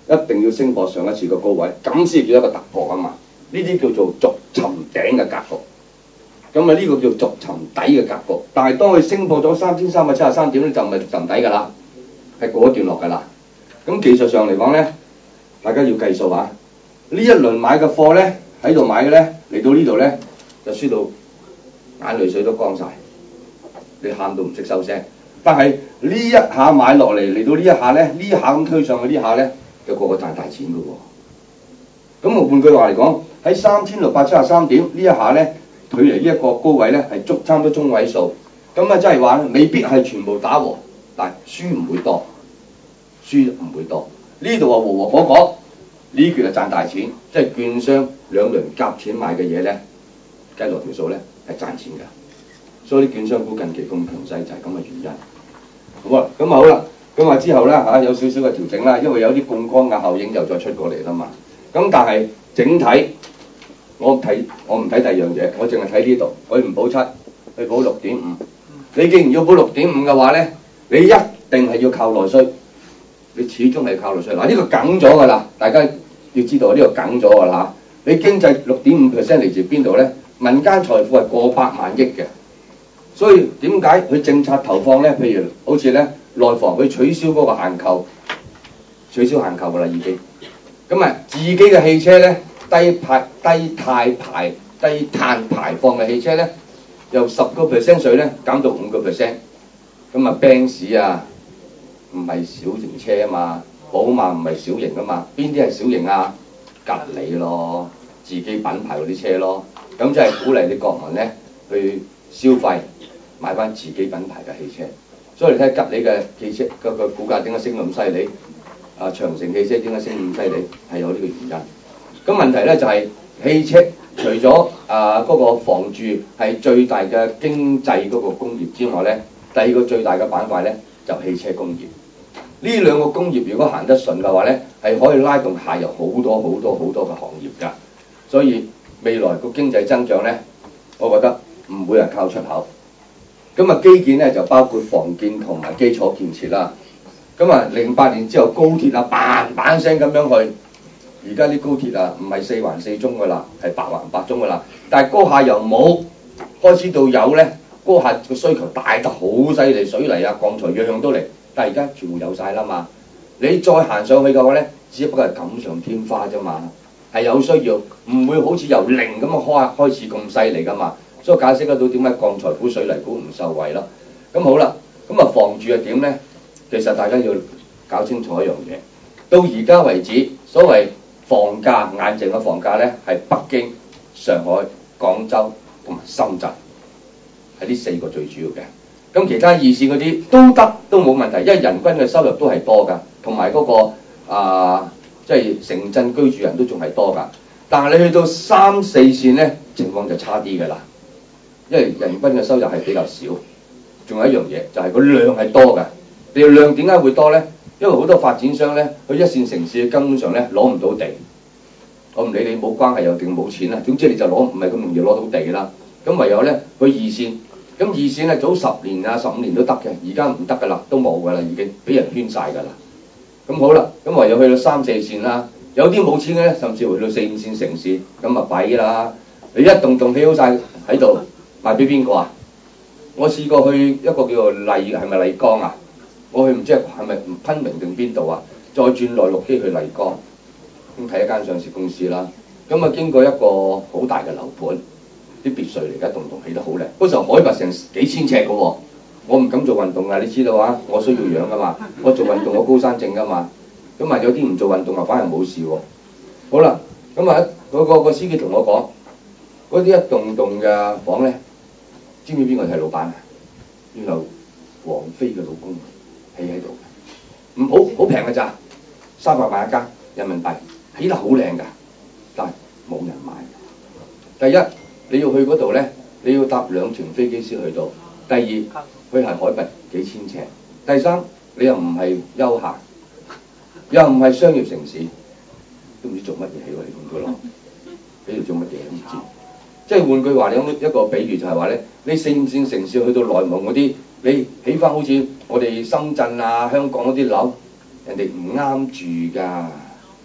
一定要升破上一次嘅高位，咁先叫一個突破啊嘛。呢啲叫做逐尋頂嘅格局。咁啊呢個叫逐尋底嘅格局。但係當佢升破咗3373點咧，就唔係逐尋底㗎啦，係過一段落㗎啦。咁技術上嚟講咧，大家要計數啊。呢一輪買嘅貨咧，喺度買嘅咧，嚟到呢度咧就輸到眼淚水都乾晒，你喊到唔識收聲。但係呢一下買落嚟，嚟到呢一下咧，呢下咁推上去呢下咧，就個個賺大錢㗎喎。咁我換句話嚟講，喺3673點呢一下咧，距離呢一個高位咧係差唔多中位數。咁啊，即係話未必係全部打和，但係輸唔會多，輸唔會多。呢度啊和和果果，呢橛就賺大錢，即係券商兩輪夾錢買嘅嘢咧，計落條數咧係賺錢㗎。所以啲券商股近期咁強勢就係咁嘅原因。好啦，咁啊之後咧有少少嘅調整啦，因為有啲槓桿嘅效應又再出過嚟啦嘛。咁但係整體我唔睇第二樣嘢，我淨係睇呢度，佢唔補7，佢補6.5。你既然要補6.5嘅話咧，你一定係要靠內需，你始終係靠內需。嗱，呢個梗咗㗎啦，大家要知道呢個梗咗㗎啦。你經濟6.5% 嚟自邊度咧？民間財富係過百萬億嘅。所以點解佢政策投放咧？譬如好似咧內房，佢取消嗰個限購，取消限購㗎啦已經。咁啊，自己嘅汽車咧，低碳排放嘅汽車咧，由10% 稅咧減到5%。咁啊，Benz啊，唔係小型車啊嘛，寶馬唔係小型啊嘛，邊啲係小型啊？吉利咯，自己品牌嗰啲車咯。咁即係鼓勵啲國民咧去消費。買翻自己品牌嘅汽車，所以你睇吉利嘅汽車個股價點解升咁犀利？長城汽車點解升咁犀利？係有呢個原因。咁問題咧就係、汽車除咗嗰個房住係最大嘅經濟嗰個工業之外咧，第二個最大嘅板塊咧就汽車工業。呢兩個工業如果行得順嘅話咧，係可以拉動下游好多嘅行業㗎。所以未來個經濟增長咧，我覺得唔會係靠出口。咁啊，基建咧就包括房建同埋基礎建設啦。咁啊，08年之後高鐵啊，嘭聲咁樣去。而家啲高鐵啊，唔係4環4中㗎啦，係8環8中㗎啦。但係高下游冇開始到有咧，高下個需求大得好犀利，水泥啊、鋼材樣樣都嚟。但係而家全部有晒啦嘛。你再行上去嘅話咧，只不過係錦上添花啫嘛，係有需要，唔會好似由零咁開始咁犀利㗎嘛。所以解釋得到點解鋼材股、水泥股唔受惠咯。咁好啦，咁啊房住係點咧？其實大家要搞清楚一樣嘢。到而家為止，所謂房價硬淨嘅房價咧，係北京、上海、廣州同埋深圳，係呢4個最主要嘅。咁其他2線嗰啲都得，都冇問題，因為人均嘅收入都係多㗎，同埋嗰個即係城鎮居住人都仲係多㗎。但係你去到3、4線咧，情況就差啲㗎啦。因為人均嘅收入係比較少，仲有一樣嘢就係個量係多嘅。你個量點解會多咧？因為好多發展商咧，去1線城市根本上咧攞唔到地。我唔理你冇關係又定冇錢啦，總之你就唔係咁容易攞到地啦。咁唯有咧去2線，咁2線咧早10年啊15年都得嘅，而家唔得㗎啦，都冇㗎啦，已經俾人圈晒㗎啦。咁好啦，咁唯有去到3、4線啦。有啲冇錢嘅咧，甚至回到4、5線城市，咁啊弊啦！你一棟棟起好晒喺度。賣俾邊個啊？我試過去一個叫做係咪麗江啊？我去唔知係咪昆明定邊度啊？再轉內陸機去麗江，咁睇一間上市公司啦。咁啊經過一個好大嘅樓盤，啲別墅嚟㗎，棟棟起得好靚。嗰時候海拔成幾千尺㗎喎，我唔敢做運動啊！你知道啊，我需要氧㗎嘛，我做運動我高山症㗎嘛。咁啊有啲唔做運動啊，反而冇事喎。好啦，咁啊個司機同我講，嗰啲一棟棟嘅房咧。知唔知邊個係老闆啊？原來王菲嘅老公起喺度，唔好平㗎咋，300萬一間人民幣，起得好靚㗎，但係冇人買。第一，你要去嗰度咧，你要搭2團飛機先去到；第二，佢係海拔幾千尺；第三，你又唔係休閒，又唔係商業城市，都唔知做乜嘢起喎？你咁嘅咯，喺度做乜嘢都唔知。即係換句話，你一個比喻就係話咧，你4、5線城市去到內蒙嗰啲，你起翻好似我哋深圳啊、香港嗰啲樓，人哋唔啱住㗎，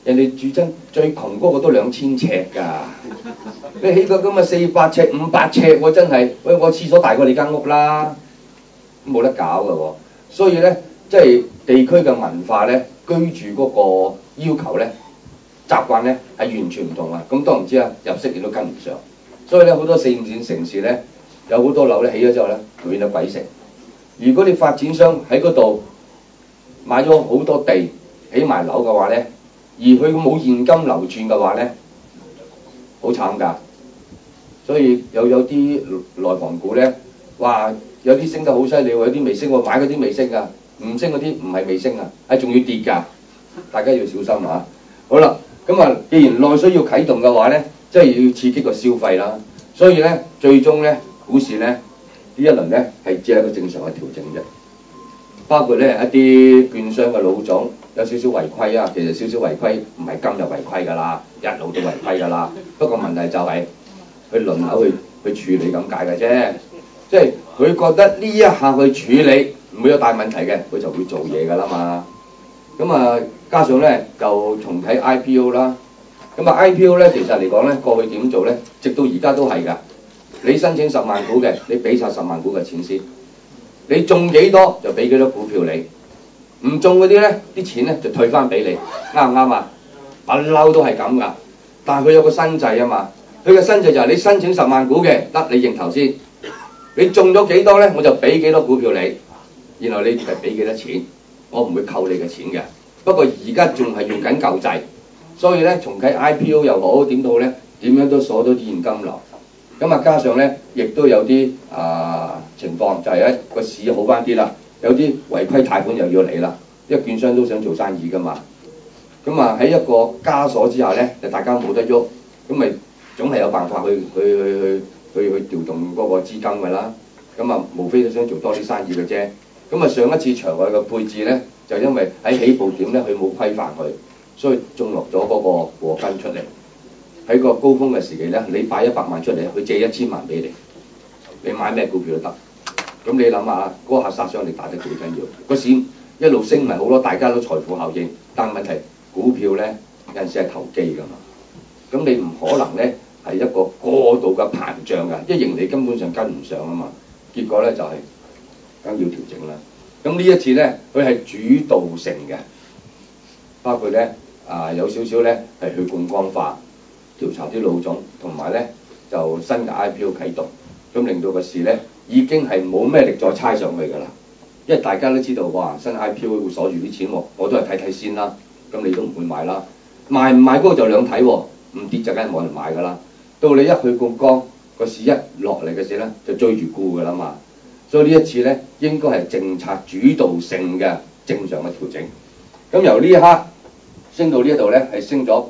人哋住真最窮嗰個都2000尺㗎，你起個咁嘅400尺、500尺，我真係，喂我廁所大過你間屋啦，冇得搞㗎喎。所以咧，即係地區嘅文化咧，居住嗰個要求咧、習慣咧係完全唔同啊。咁當然知啊，入息亦都跟唔上。所以咧，好多4、5線城市咧，有好多樓咧起咗之後咧，亂到鬼食。如果你發展商喺嗰度買咗好多地，起埋樓嘅話咧，而佢冇現金流轉嘅話咧，好慘㗎。所以有啲內房股咧，哇！有啲升得好犀利喎，有啲未升喎，買嗰啲未升㗎，唔升嗰啲唔係未升啊，係仲要跌㗎，大家要小心啊！好啦，咁啊，既然內需要啟動嘅話咧，即係要刺激個消費啦，所以咧，最終咧，股市咧呢一輪咧係只係一個正常嘅調整啫。包括咧一啲券商嘅老總有少少違規啊，其實少少違規唔係今日違規㗎啦，一路都違規㗎啦。不過問題就係佢輪流去處理咁解嘅啫。即係佢覺得呢一下去處理唔會有大問題嘅，佢就會做嘢㗎啦嘛。咁啊，加上咧就重啟 IPO 啦。咁啊 IPO 咧其實嚟講咧，過去點做咧，直到而家都係㗎。你申請10萬股嘅，你俾晒10萬股嘅錢先。你中幾多就俾幾多股票你，唔中嗰啲咧啲錢咧就退翻俾你，啱唔啱啊？不嬲都係咁㗎。但係佢有個新制啊嘛，佢嘅新制就係你申請10萬股嘅，得你認頭先。你中咗幾多咧，我就俾幾多股票你，然後你係俾幾多錢，我唔會扣你嘅錢嘅。不過而家仲係用緊舊制，所以咧重啟 IPO 又好點到咧，點樣都鎖到啲現金流。咁啊加上咧，亦都有啲情況，就係咧個市好翻啲啦，有啲違規貸款又要嚟啦，因為券商都想做生意㗎嘛。咁啊喺一個枷鎖之下咧，就大家冇得喐，咁咪總係有辦法去調動嗰個資金㗎啦，咁啊無非都想做多啲生意嘅啫。咁啊上一次場外嘅配置咧，就因為喺起步點咧佢冇規範佢，所以種落咗嗰個禍根出嚟。喺個高峰嘅時期咧，你擺100萬出嚟，佢借1000萬俾你，你買咩股票都得。咁你諗下嗰下殺傷力打得幾緊要？個市一路升咪好咯，大家都財富效應。但問題股票咧有陣時係投機㗎嘛，咁你唔可能咧。係一個過度嘅膨脹㗎，因為盈利根本上跟唔上啊嘛，結果咧就係梗要調整啦。咁呢一次咧，佢係主導性嘅，包括咧有少少咧係去槓桿化，調查啲老總，同埋咧就新嘅 IPO 啟動，咁令到個市咧已經係冇咩力再猜上去㗎啦。因為大家都知道哇，新 IPO 會鎖住啲錢喎，我都係睇睇先啦，咁你都唔會買啦，賣唔賣嗰個就兩睇喎，唔跌就梗係冇人買㗎啦。到你一去槓桿，個市一落嚟嘅時咧，就追住沽㗎啦嘛。所以呢一次咧，應該係政策主導性嘅正常嘅調整。咁由呢一刻升到呢一度咧，係升咗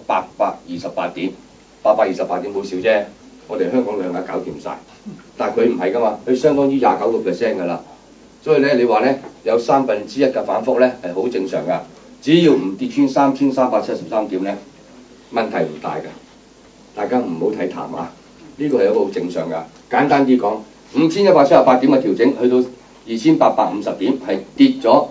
828點，828點好少啫。我哋香港2日搞掂晒，但係佢唔係㗎嘛，佢相當於29% 㗎啦。所以咧，你話咧有1/3嘅反覆咧係好正常㗎。只要唔跌穿3373點咧，問題唔大㗎。大家唔好睇淡啊！呢個係一個好正常㗎。簡單啲講，5178點嘅調整去到2850點，係跌咗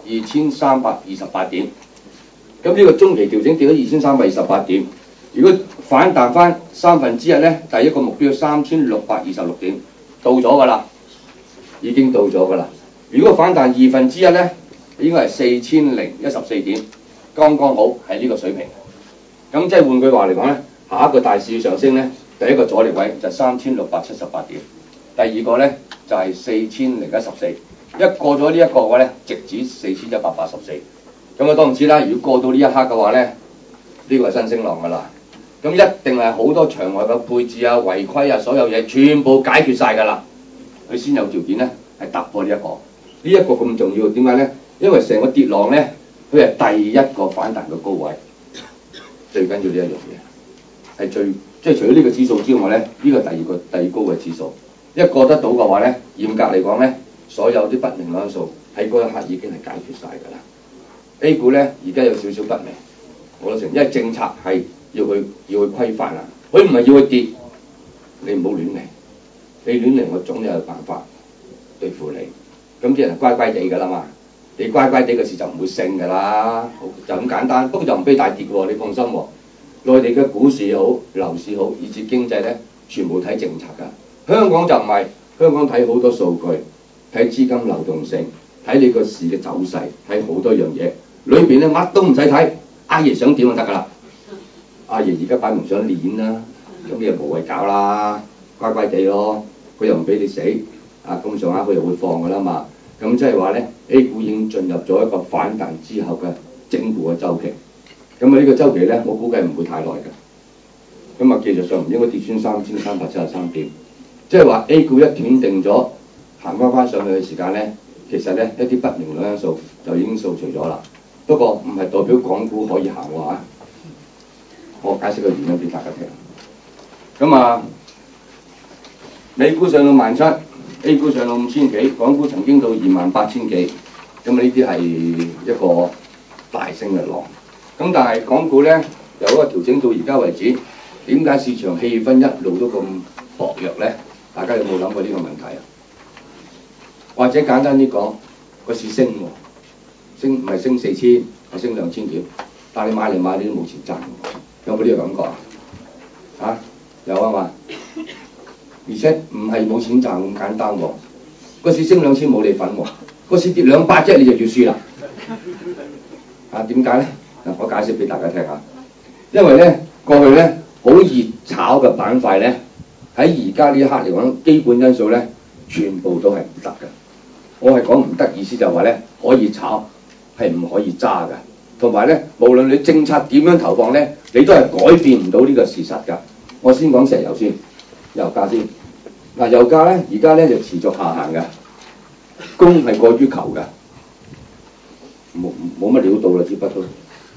2328點。咁呢個中期調整跌咗2328點。如果反彈翻1/3咧，第一個目標3626點，到咗㗎啦，已經到咗㗎啦。如果反彈1/2咧，應該係4014點，剛剛好係呢個水平。咁即係換句話嚟講咧。下一個大市上升咧，第一個阻力位就3678點，第二個咧就係4014，一過咗呢一個嘅話咧，直指4184。咁啊當然知啦，如果過到呢一刻嘅話咧，呢個係新升浪㗎啦。咁一定係好多場外嘅配置啊、違規啊，所有嘢全部解決晒㗎啦，佢先有條件咧係突破呢一個。呢一個咁重要，點解咧？因為成個跌浪咧，佢係第一個反彈嘅高位，最緊要呢一樣嘢。係即係除咗呢個指數之外咧，呢個第二高嘅指數，一過得到嘅話咧，嚴格嚟講咧，所有啲不明因素喺嗰一刻已經係解決晒㗎啦。A 股咧而家有少少不明，我都承認，因為政策係要去規範啊，佢唔係要去跌，你唔好亂嚟，你亂嚟我總有辦法對付你，咁啲人乖乖地㗎啦嘛， 你乖乖地嘅事就唔會升㗎啦，就咁簡單。不過就唔俾大跌喎，你放心喎。內地嘅股市好、樓市好，以至經濟咧，全部睇政策㗎。香港就唔係，香港睇好多數據，睇資金流動性，睇你個市嘅走勢，睇好多樣嘢。裏邊咧乜都唔使睇，阿爺想點就得㗎啦。阿爺而家擺明想練啦，咁你又無謂搞啦，乖乖地咯。佢又唔俾你死，咁上下佢又會放㗎啦嘛。咁即係話咧 ，A 股已經進入咗一個反彈之後嘅整固嘅週期。咁啊呢個週期咧，我估計唔會太耐嘅。咁啊技術上唔應該跌穿3373點，即係話 A 股一斷定咗行翻上去嘅時間咧，其實咧一啲不明朗因素就已經掃除咗啦。不過唔係代表港股可以行喎嚇。我解釋個原因俾大家聽。咁啊，美股上到17,000，A 股上到5000幾，港股曾經到28,000幾。咁啊呢啲係一個大升嘅浪。咁但係港股咧由嗰個調整到而家為止，點解市場氣氛一路都咁薄弱咧？大家有冇諗過呢個問題啊？或者簡單啲講，個市升喎，升唔係升4000，係升2000點，但係你買嚟買你都冇錢賺，有冇呢個感覺啊？嚇，有啊嘛，而且唔係冇錢賺咁簡單喎，個市升2000冇你份喎，個市跌200啫你就要輸啦。點解咧？嗱，我解釋俾大家聽下。因為咧過去咧好熱炒嘅板塊咧，喺而家呢一刻嚟講，基本因素咧全部都係唔得嘅。我係講唔得意思就係話咧可以炒，係唔可以揸嘅。同埋咧，無論你政策點樣投放咧，你都係改變唔到呢個事實㗎。我先講石油先，油價先。嗱，油價咧而家咧就持續下行嘅，供係過於求嘅，冇乜料到啦，支筆都。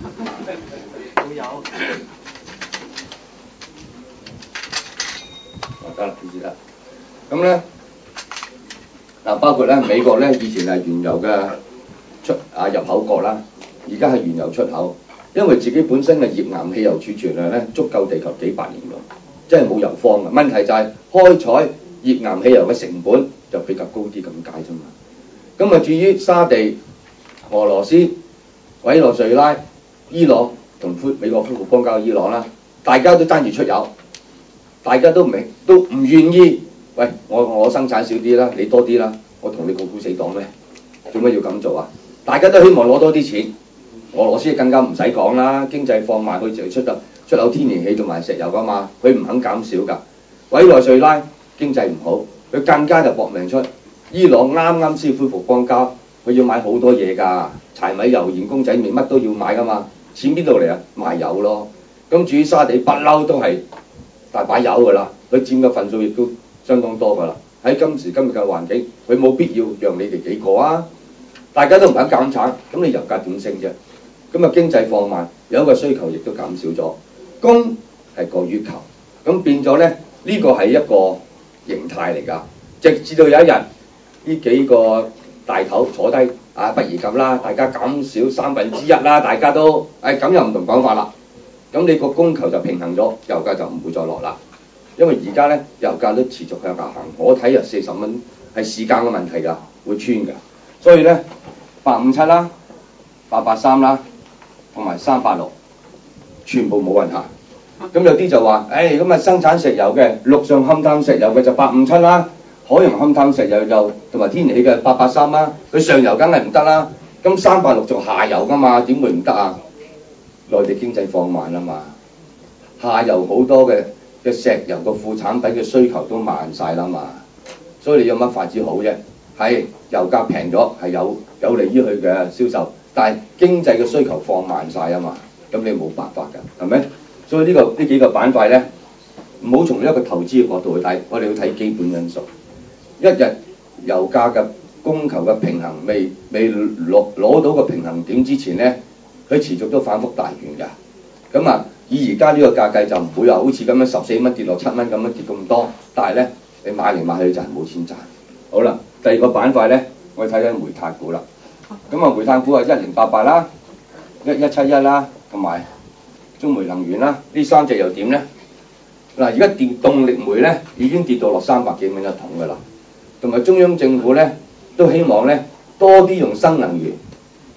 得啦，知啦。咁咧嗱，包括咧美國咧以前係原油嘅入口國啦，而家係原油出口，因為自己本身嘅頁岩氣油儲存量咧足夠地球幾百年用，即係冇油荒嘅。問題就係開採頁岩氣油嘅成本就比較高啲咁解啫嘛。咁啊，至於沙地、俄羅斯、委內瑞拉、伊朗同美國恢復邦交伊朗啦，大家都爭住出油，大家都唔願意。喂，我生產少啲啦，你多啲啦，我同你個股死黨咩？做乜要咁做啊？大家都希望攞多啲錢。俄羅斯更加唔使講啦，經濟放慢，佢就出口天然氣同埋石油噶嘛，佢唔肯減少㗎。委內瑞拉經濟唔好，佢更加就搏命出。伊朗啱啱先恢復邦交，佢要買好多嘢㗎，柴米油鹽公仔麵乜都要買㗎嘛，錢邊度嚟啊？賣油咯。咁至於沙地不嬲都係大把油㗎啦，佢佔嘅份數亦都相當多㗎啦。喺今時今日嘅環境，佢冇必要讓你哋幾個啊！大家都唔肯減產，咁你油價點升啫？咁啊經濟放慢，有一個需求亦都減少咗，供係過於求，咁變咗咧呢個係一個形態嚟㗎。直至到有一日，呢幾個大頭坐低不如咁啦，大家減少1/3啦，大家都咁又唔同講法啦。咁你個供求就平衡咗，油價就唔會再落啦。因為而家咧油價都持續向下行，我睇40蚊係時間嘅問題㗎，會穿㗎。所以咧857啦、883啦，同埋386，全部冇人行。咁有啲就話，咁啊生產石油嘅陸上勘探石油嘅就857啦，海洋勘探石油就同埋天然氣嘅883啦。佢上游梗係唔得啦，咁386做下游㗎嘛，點會唔得啊？內地經濟放慢啊嘛，下游好多嘅石油個副產品嘅需求都慢晒啦嘛，所以你有乜法子好啫？係油價平咗係有利於佢嘅銷售，但係經濟嘅需求放慢晒啊嘛，咁你冇辦法㗎，係咪？所以呢幾個板塊咧，唔好從一個投資嘅角度去睇，我哋要睇基本因素。一日油價嘅供求嘅平衡未攞到個平衡點之前咧，佢持續都反覆大元㗎。咁啊，以而家呢個價計就唔會話好似咁樣14蚊跌落7蚊咁樣跌咁多，但係咧你買嚟買去就係冇錢賺。好啦，第二個板塊咧，我哋睇睇煤炭股啦。咁啊，煤炭股係1088啦、1171啦，同埋中煤能源啦，呢3隻又點咧？嗱，而家電動力煤咧已經跌到落300幾蚊一桶㗎啦，同埋中央政府咧都希望咧多啲用新能源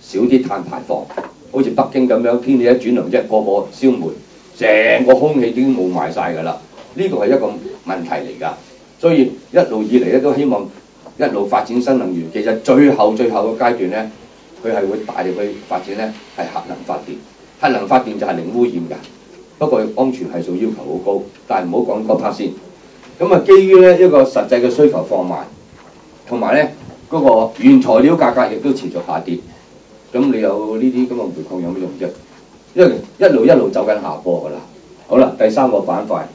少啲碳排放。好似北京咁樣，天氣一轉涼，即係個個燒煤，成個空氣已經霧霾晒㗎啦。呢個係一個問題嚟㗎。所以一路以嚟咧都希望一路發展新能源。其實最後個階段咧，佢係會大力去發展咧係核能發電。核能發電就係零污染㗎，不過安全係數要求好高。但係唔好講嗰 part 先。咁啊，基於咧一個實際嘅需求放慢，同埋咧嗰個原材料價格亦都持續下跌。咁你有呢啲咁嘅煤礦有乜用啫？因為一路走緊下坡㗎啦。好啦，第三個板塊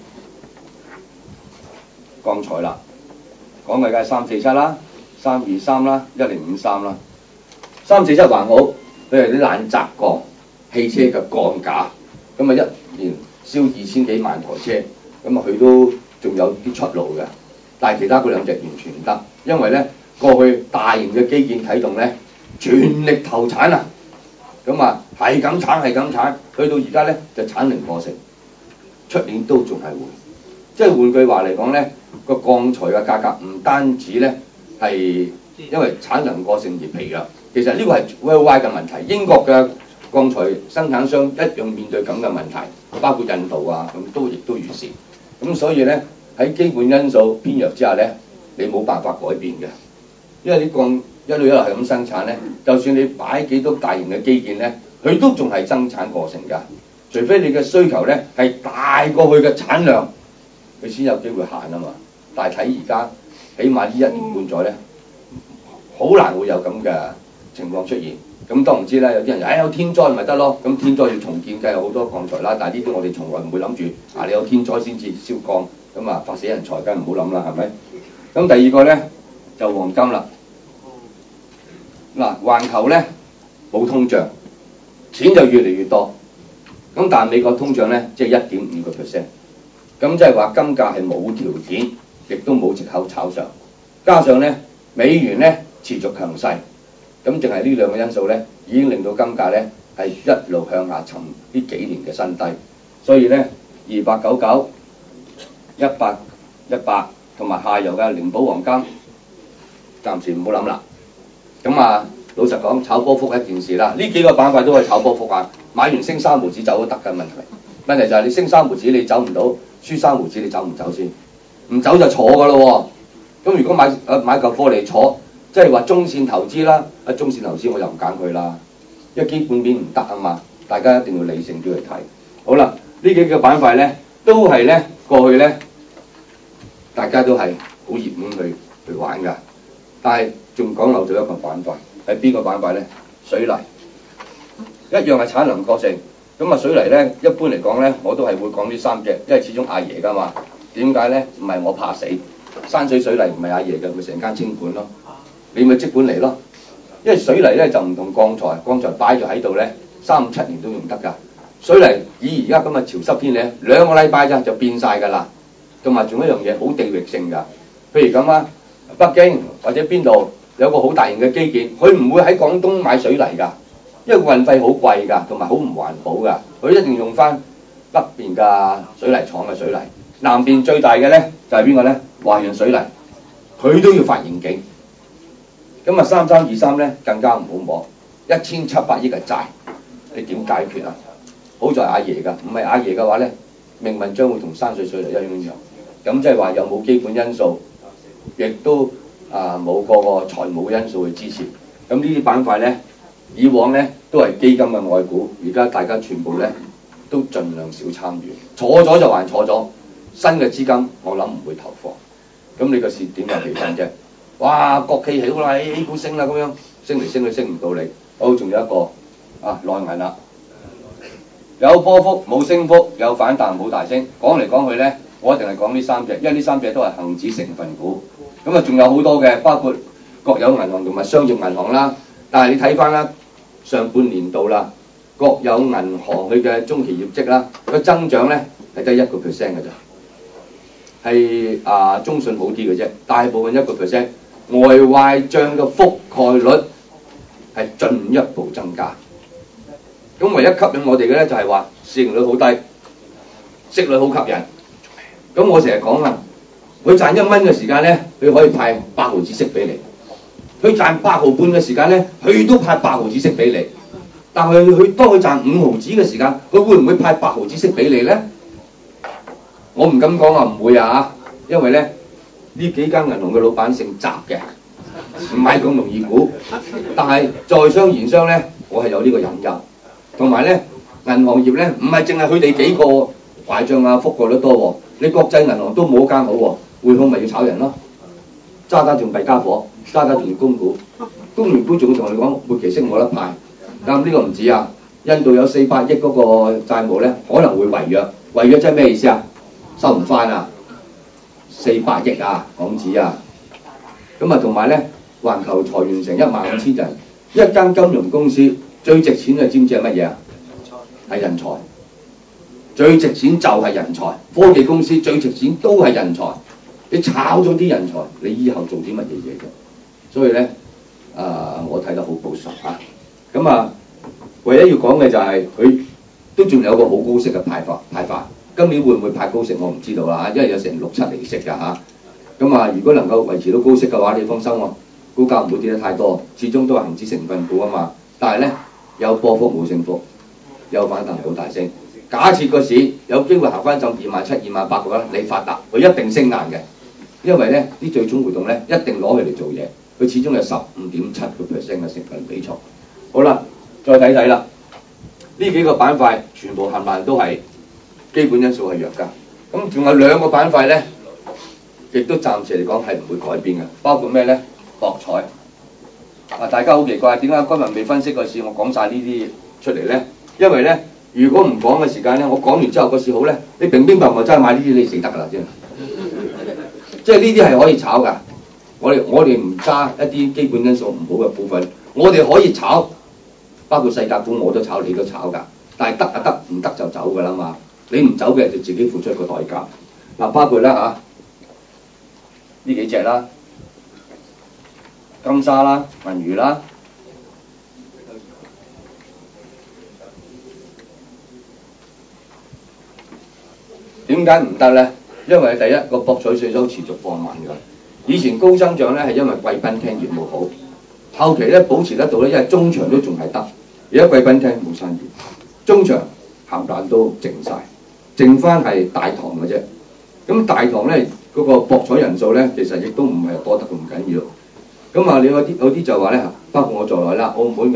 鋼材啦，講嘅梗係347啦、323啦、1053啦。347還好，佢係啲冷軋鋼汽車嘅鋼架，咁啊一年燒2000幾萬台車，咁啊佢都仲有啲出路嘅。但係其他嗰兩隻完全唔得，因為咧過去大型嘅基建啟動咧，全力投產啊，咁啊係咁產，去到而家咧就產能過剩，出年都仲係會。即係換句話嚟講咧，個鋼材嘅價格唔單止咧係因為產能過剩而疲弱，其實呢個係 worldwide 嘅問題。英國嘅鋼材生產商一樣面對咁嘅問題，包括印度啊，咁亦都如是。咁所以咧喺基本因素偏弱之下咧，你冇辦法改變嘅，因為啲鋼一路係咁生產咧，就算你擺幾多大型嘅基建咧，佢都仲係生產過程㗎。除非你嘅需求咧係大過佢嘅產量，佢先有機會限啊嘛。但係睇而家，起碼呢1年半載咧，好難會有咁嘅情況出現。咁當然知啦，有啲人有天災咪得咯，咁天災要重建梗係好多鋼材啦。但係呢啲我哋從來唔會諗住你有天災先至燒鋼，咁啊發死人財，梗係唔好諗啦，係咪？咁第二個咧就黃金啦。嗱，環球咧冇通脹，錢就越嚟越多。咁但係美國通脹咧即係1.5%，咁即係話金價係冇條件，亦都冇藉口炒上。加上咧美元咧持續強勢，咁淨係呢兩個因素咧已經令到金價咧係一路向下沉呢幾年嘅新低。所以咧299、100、100同埋下游嘅靈寶黃金，暫時唔好諗啦。咁啊，老實講，炒波幅一件事啦。呢幾個板塊都係炒波幅啊。買完升3毫子走都得嘅問題。問題就係你升3毫子你走唔到，輸3毫子你走唔走先？唔走就坐㗎咯喎。咁如果買嚿貨嚟坐，即係話中線投資啦。中線投資我就唔揀佢啦，因為基本面唔得啊嘛。大家一定要理性啲去睇。好啦，呢幾個板塊咧都係咧過去咧大家都係好熱門去玩㗎，但係仲講漏咗一個板塊，係邊個板塊咧？水泥。一樣係產能過剩，咁啊水泥咧一般嚟講咧，我都係會講呢3隻，因為始終阿爺㗎嘛。點解咧？唔係我怕死，山水水泥唔係阿爺嘅，佢成間清盤咯，你咪即管嚟咯。因為水泥咧就唔同鋼材，鋼材擺咗喺度咧3、5、7年都用得㗎。水泥以而家咁嘅潮濕天氣，2個禮拜咋就變晒㗎啦。同埋仲有一樣嘢好地域性㗎，譬如咁啊，北京或者邊度有個好大型嘅基建，佢唔會喺廣東買水泥㗎。因為運費好貴㗎，同埋好唔環保㗎，佢一定用翻北邊嘅水泥廠嘅水泥。南邊最大嘅咧就係邊個咧？華潤水泥，佢都要發盈警。咁啊3323咧更加唔好摸，1700億嘅債，你點解決啊？好在阿爺㗎，唔係阿爺嘅話咧，命運將會同山水水泥一樣。咁即係話有冇基本因素，亦都冇個財務因素去支持。咁呢啲板塊咧。以往咧都係基金嘅外股，而家大家全部咧都盡量少參與，坐咗就還坐咗，新嘅資金我諗唔會投放。咁你個市點有氣氛啫？哇，國企起好啦 ，A 股升啦咁樣，升嚟升去升唔到你。好，仲有一個內銀啦，有波幅冇升幅，有反彈冇大升。講嚟講去咧，我一定係講呢3隻，因為呢3隻都係恒指成分股。咁啊仲有好多嘅，包括國有銀行同埋商業銀行啦。但係你睇翻啦。上半年度啦，國有銀行佢嘅中期業績啦，個增長咧係得1% 嘅咋，係中信好啲嘅啫，大部分1%，外壞帳嘅覆蓋率係進一步增加。咁唯一吸引我哋嘅咧就係話市盈率好低，息率好吸引。咁我成日講啊，佢賺1蚊嘅時間咧，佢可以派8毫子息俾你。 佢賺8毫半嘅時間咧，佢都派8毫子息俾你。但係當佢賺5毫子嘅時間，佢會唔會派8毫子息俾你咧？我唔敢講話唔會啊，因為咧呢幾間銀行嘅老闆姓習嘅，唔係咁容易估。但係在商言商咧，我係有呢個隱憂。同埋咧，銀行業咧唔係淨係佢哋幾個壞帳啊、覆蓋率多喎，你國際銀行都冇一間好喎，匯控咪要炒人咯，渣打仲弊家伙，渣打仲要供股，供完股仲同我哋講末期息冇得派。咁呢個唔止啊，印度有400億嗰個債務咧可能會違約，違約即係咩意思啊？收唔翻啊，400億啊港紙啊。咁啊同埋咧，環球裁員成15000人，一間金融公司最值錢嘅知唔知係乜嘢啊？係人才，最值錢就係人才。科技公司最值錢都係人才，你炒咗啲人才，你以後做啲乜嘢嘢嘅？所以咧，我睇得好保守啊。咁啊，唯一要講嘅就係佢都仲有個好高息嘅派發。今年會唔會派高息我唔知道啦，因為有成6-7厘息㗎嚇。咁啊，如果能夠維持到高息嘅話，你放心喎，股價唔會跌得太多，始終都係恒指成分股啊嘛。但係咧，有波幅冇升幅，有反彈冇大升。假設個市有機會行翻浸27,000、28,000嘅話，你發達，佢一定升硬嘅，因為咧啲對沖活動咧一定攞佢嚟做嘢，佢始終有15.7% 嘅成分比重。好啦，再睇睇啦，呢幾個板塊全部冚唪唥都係基本因素係弱㗎。咁仲有2個板塊咧，亦都暫時嚟講係唔會改變嘅，包括咩咧？博彩。大家好奇怪，點解今日未分析個市，我講晒呢啲出嚟咧？因為咧，如果唔講嘅時間咧，我講完之後個市好咧，你平平白白真係買呢啲你死得㗎啦，真係。即係呢啲係可以炒㗎。我哋唔揸一啲基本因素唔好嘅股份，我哋可以炒。包括世界股我都炒，你都炒㗎，但係得啊得，唔得就走㗎啦嘛。你唔走嘅就自己付出一個代價。包括啦嚇，呢幾隻啦，金沙啦、銀娛啦，點解唔得咧？因為第一個博彩稅收持續放慢㗎。以前高增長咧係因為貴賓廳業務好，後期咧保持得到咧，因為中場都仲係得。而家貴賓廳冇生意，中場冚唪唥都靜晒，剩翻係大堂嘅啫。咁大堂咧嗰個博彩人數咧，其實亦都唔係多得咁緊要。咁啊，你有啲就話咧，包括我在內啦，澳門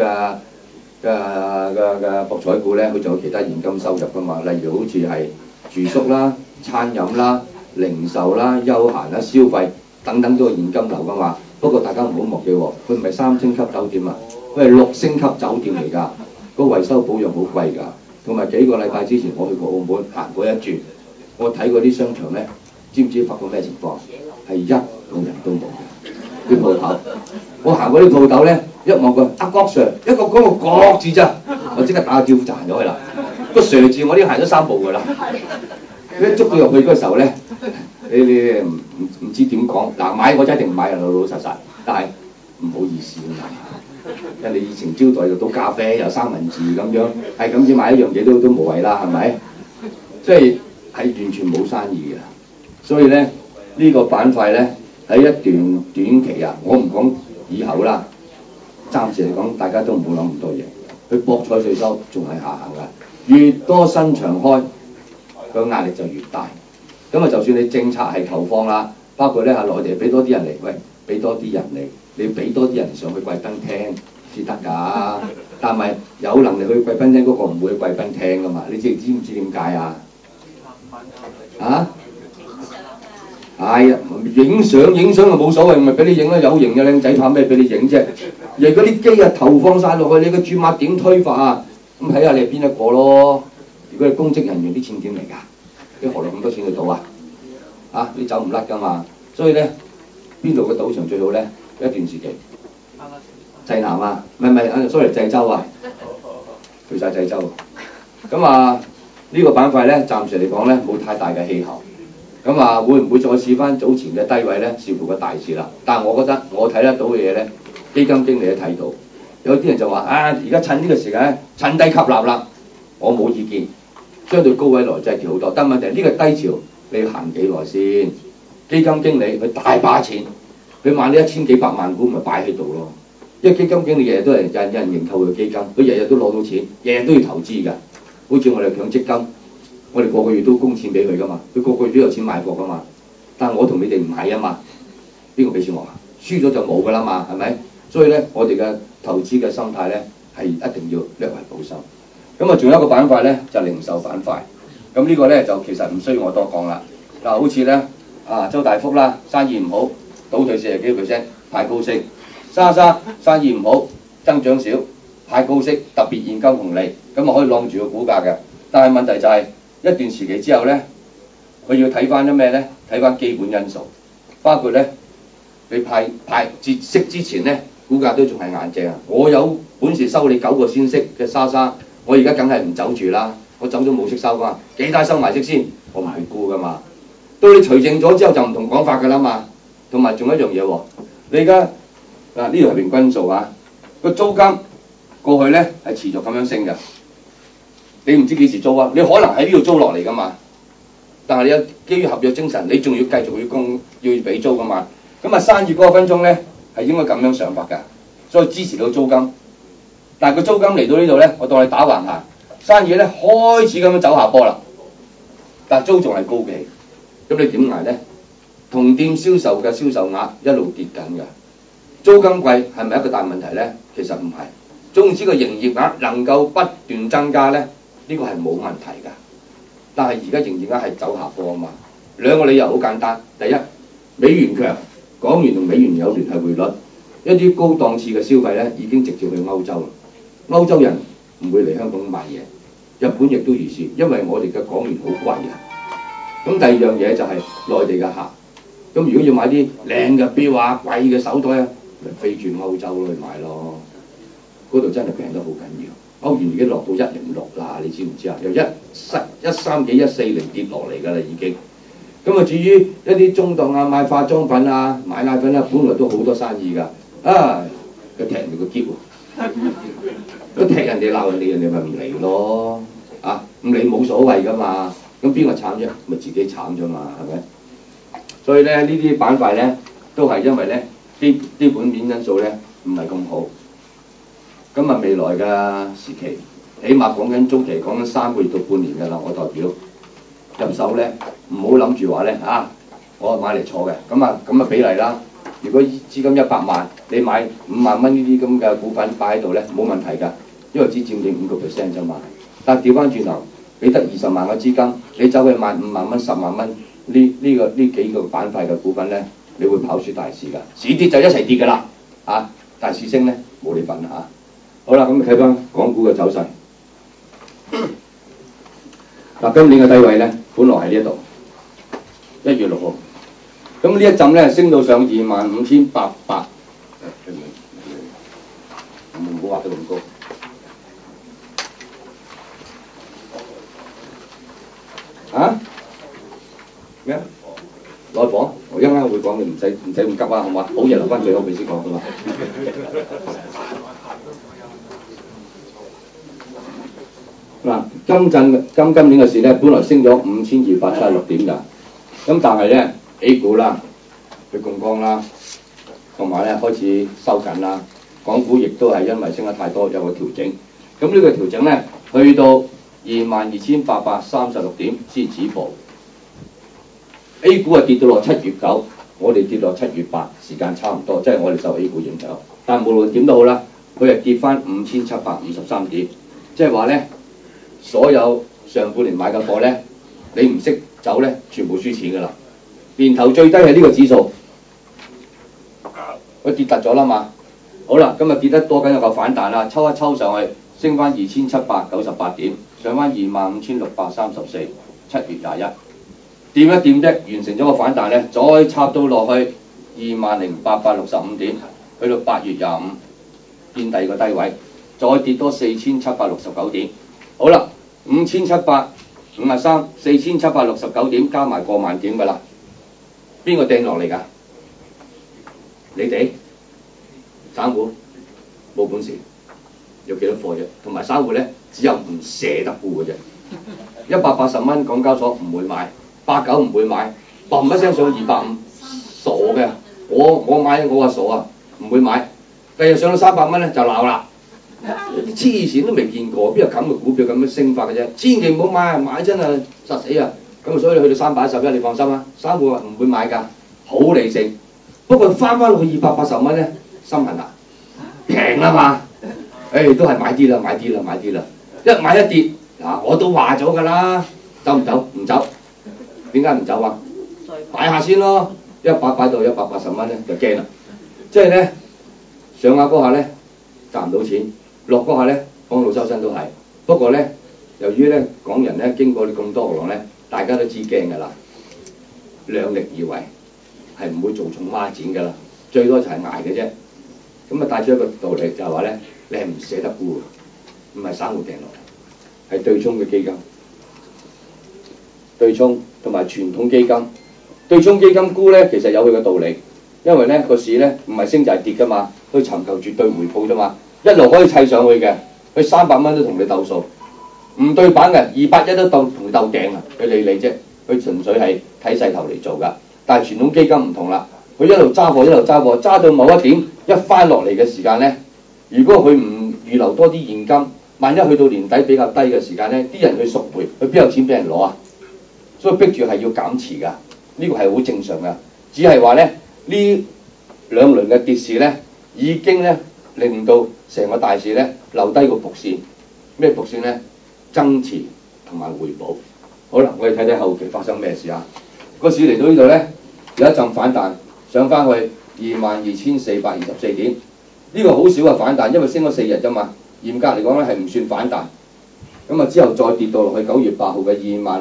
嘅博彩股咧，佢仲有其他現金收入㗎嘛，例如好似係住宿啦、餐飲啦、零售啦、休閒啦、消費等等都係現金流㗎嘛。不過大家唔好忘記喎，佢唔係3星級酒店啊。佢係6星級酒店嚟㗎，個維修保養好貴㗎。同埋幾個禮拜之前我去過澳門行過一轉，我睇過啲商場咧，知唔知發覺咩情況？係一個人都冇嘅啲鋪頭。我行過啲鋪頭咧，一望佢阿郭 Sir，一個講個郭字咋，我即刻打個招呼就行咗去啦。個 Sir 字我已經行咗3步㗎啦。一捉到入去嗰時候咧，你唔知點講嗱，買我就一定買，老老實實，但係唔好意思啊。人哋以前招待又倒咖啡又3文治咁樣，係咁先買一樣嘢都無謂啦，係咪？即係完全冇生意嘅。所以咧呢個板塊咧喺一段短期啊，我唔講以後啦，暫時嚟講大家都唔好諗咁多嘢。佢博彩稅收仲係下行㗎，越多新場開，個壓力就越大。咁啊，就算你政策係投放啦，包括咧內地俾多啲人嚟，喂，俾多啲人嚟。你俾多啲人上去貴賓廳先得㗎，但係有能力去貴賓廳嗰個唔會去貴賓廳㗎嘛？你知唔知點解啊？啊？係啊，影相就冇所謂，咪俾你影啦，有型嘅靚仔怕咩俾你影啫？而嗰啲機啊投放晒落去，你個注碼點推法啊？咁睇下你係邊一個咯？如果係公職人員，啲錢點嚟㗎？你何來咁多錢去賭啊？啊，你走唔甩㗎嘛？所以咧，邊度嘅賭場最好咧？一段時期，濟南啊，唔係，sorry， 濟州啊，去晒濟州。咁啊，呢個板塊咧，暫時嚟講咧，冇太大嘅氣候。咁啊，會唔會再試翻早前嘅低位咧？視乎個大市啦。但係我覺得我睇得到嘅嘢咧，基金經理都睇到。有啲人就話啊，而家趁呢個時間趁低吸納啦，我冇意見。相對高位來真係調好多，但問題呢個低潮你要行幾耐先？基金經理佢大把錢。 佢買呢1000幾百萬股咪擺喺度咯。因為基金經理日日都係有人認購佢基金，佢日日都攞到錢，日日都要投資㗎。好似我哋強積金，我哋個個月都供錢俾佢㗎嘛，佢個個月都有錢買貨㗎嘛。但係我同你哋唔係啊嘛，邊個俾錢我啊？輸咗就冇㗎啦嘛，係咪？所以咧，我哋嘅投資嘅心態咧係一定要略為保守。咁啊，仲有一個板塊咧就係零售板塊。咁呢個咧就其實唔需要我多講啦。嗱，好似咧周大福啦，生意唔好，倒退40幾%，派高息；莎莎生意唔好，增長少，派高息，特別現金紅利，咁啊可以晾住個股價嘅。但係問題就係、一段時期之後咧，佢要睇翻啲咩咧？睇翻基本因素，包括咧你派節息之前咧，股價都仲係硬淨啊！我有本事收你9個先息嘅莎莎，我而家梗係唔走住啦，我走咗冇息收㗎嘛，幾大收埋息先，我唔係沽㗎嘛。到你除淨咗之後就唔同講法㗎啦嘛。同埋仲有一樣嘢喎，你而家呢度係平均數啊，個租金過去咧係持續咁樣升嘅，你唔知幾時租啊？你可能喺呢度租落嚟㗎嘛，但係你有基於合約精神，你仲要繼續要俾租㗎嘛。咁啊生意嗰個分鐘咧係應該咁樣上法㗎，所以支持到租金。但係個租金嚟到呢度咧，我當你打橫行，生意咧開始咁樣走下坡啦，但係租仲係高企，咁你點捱咧？同店銷售嘅銷售額一路跌緊㗎，租金貴係咪一個大問題咧？其實唔係，總之個營業額能夠不斷增加咧，呢個係冇問題㗎。但係而家營業額係走下坡啊嘛。兩個理由好簡單，第一，美元強，港元同美元有聯繫匯率，一啲高檔次嘅消費咧已經直接去歐洲啦。歐洲人唔會嚟香港買嘢，日本亦都如是，因為我哋嘅港元好貴啊。咁第二樣嘢就係內地嘅客。咁如果要買啲靚嘅錶啊、貴嘅手袋啊，咪飛轉歐洲去買咯。嗰度真係平得好緊要，歐元已經落到106啦，你知唔知啊？由130幾140跌落嚟㗎啦已經。咁啊，至於一啲中檔啊、買化妝品啊、買奶粉啊，本來都好多生意㗎。啊，佢踢人哋個篋喎，佢踢人哋鬧人哋，人哋咪唔嚟咯。啊，唔嚟冇所謂㗎嘛。咁邊個慘啫？咪自己慘啫嘛，係咪？所以咧，呢啲板塊咧都係因為咧基本面因素咧唔係咁好。咁啊，未來嘅時期，起碼講緊中期，講緊3個月到半年㗎啦。我代表入手咧，唔好諗住話咧我買嚟坐嘅。咁啊比例啦。如果資金100萬，你買5萬蚊呢啲咁嘅股份擺喺度咧，冇問題㗎，因為只佔你5% 啫嘛。但係調翻轉頭，你得20萬嘅資金，你走去買5萬蚊、10萬蚊。呢幾個板塊嘅股份咧，你會跑輸大市㗎。市跌就一齊跌㗎啦，大市升咧冇你份嚇。好啦，咁睇翻港股嘅走勢。嗱，今年嘅低位咧，本來喺呢一度，1月6號。咁呢一陣咧升到上25,800，唔好畫得咁高。咩？內房，我一陣間會講，你唔使咁急啊，好嘛？好嘢留翻最後尾先講好嘛？嗱，今年嘅市咧，本來升咗5276點㗎，咁但係咧 A 股啦，佢槓桿啦，同埋咧開始收緊啦，港股亦都係因為升得太多有個調整，咁呢個調整咧去到22,836點先止步。A 股係跌到落7月9，我哋跌落7月8，時間差唔多，即係我哋受 A 股影響。但無論點都好啦，佢係跌翻5,753點，即係話咧，所有上半年買嘅貨咧，你唔識走咧，全部輸錢㗎啦。年頭最低係呢個指數，佢跌突咗啦嘛。好啦，今日跌得多緊有個反彈啦，抽一抽上去，升翻2,798點，上翻25,634，7月21。掂一掂啫，完成咗個反彈咧，再插到落去20,865點，去到8月25見第二個低位，再跌多4,769點。好啦，5,753、4,769點加埋過萬點㗎啦。邊個掟落嚟㗎？你哋散戶冇本事，有幾多貨啫？同埋散戶咧，只有唔捨得沽嘅啫。180蚊港交所唔會買。89唔會買，嘣一聲上250，傻嘅， 我買我話傻啊，唔會買。第日上到300蚊咧就鬧啦，黐線都未見過，邊有咁嘅股票咁樣升法嘅啫？千祈唔好買，買真係實死啊！咁所以你去到311，你放心啦，散戶唔會買㗎，好理性。不過翻落去280蚊咧，心痕啊，平啊嘛，都係買啲啦，買啲啦，買啲啦，一買一跌嗱，我都話咗㗎啦，走唔走？唔走，點解唔走啊？擺下先咯，擺到180蚊咧就驚啦，即係咧上下嗰下咧賺唔到錢，落嗰下咧幫到周身都係。不過咧，由於咧港人咧經過咁多浪咧，大家都知驚㗎啦，量力而為，係唔會做重孖展㗎啦，最多就係捱嘅啫。咁啊帶出一個道理就係話咧，你係唔捨得沽嘅，唔係散戶掟落嚟，係對沖嘅基金，對沖同埋傳統基金。對沖基金沽咧，其實有佢嘅道理，因為咧個市咧唔係升就係跌㗎嘛，去尋求絕對回報啫嘛，一路可以砌上去嘅，佢300蚊都同你鬥數，唔對版嘅210都同佢鬥頸啊，佢理你啫，佢純粹係睇勢頭嚟做㗎。但係傳統基金唔同啦，佢一路揸貨一路揸貨，揸到某一點一翻落嚟嘅時間咧，如果佢唔預留多啲現金，萬一去到年底比較低嘅時間咧，啲人去贖回，佢邊有錢俾人攞啊？所以逼住係要減持㗎。呢個係好正常㗎，只係話咧呢兩輪嘅跌市咧，已經咧令到成個大市咧留低個伏線。咩伏線咧？增持同埋回補。好啦，我哋睇睇後期發生咩事啊？個市嚟到呢度咧，有一陣反彈，上翻去22,424點。呢個好少嘅反彈，因為升咗4日啫嘛。嚴格嚟講咧係唔算反彈。咁啊之後再跌到落去9月8號嘅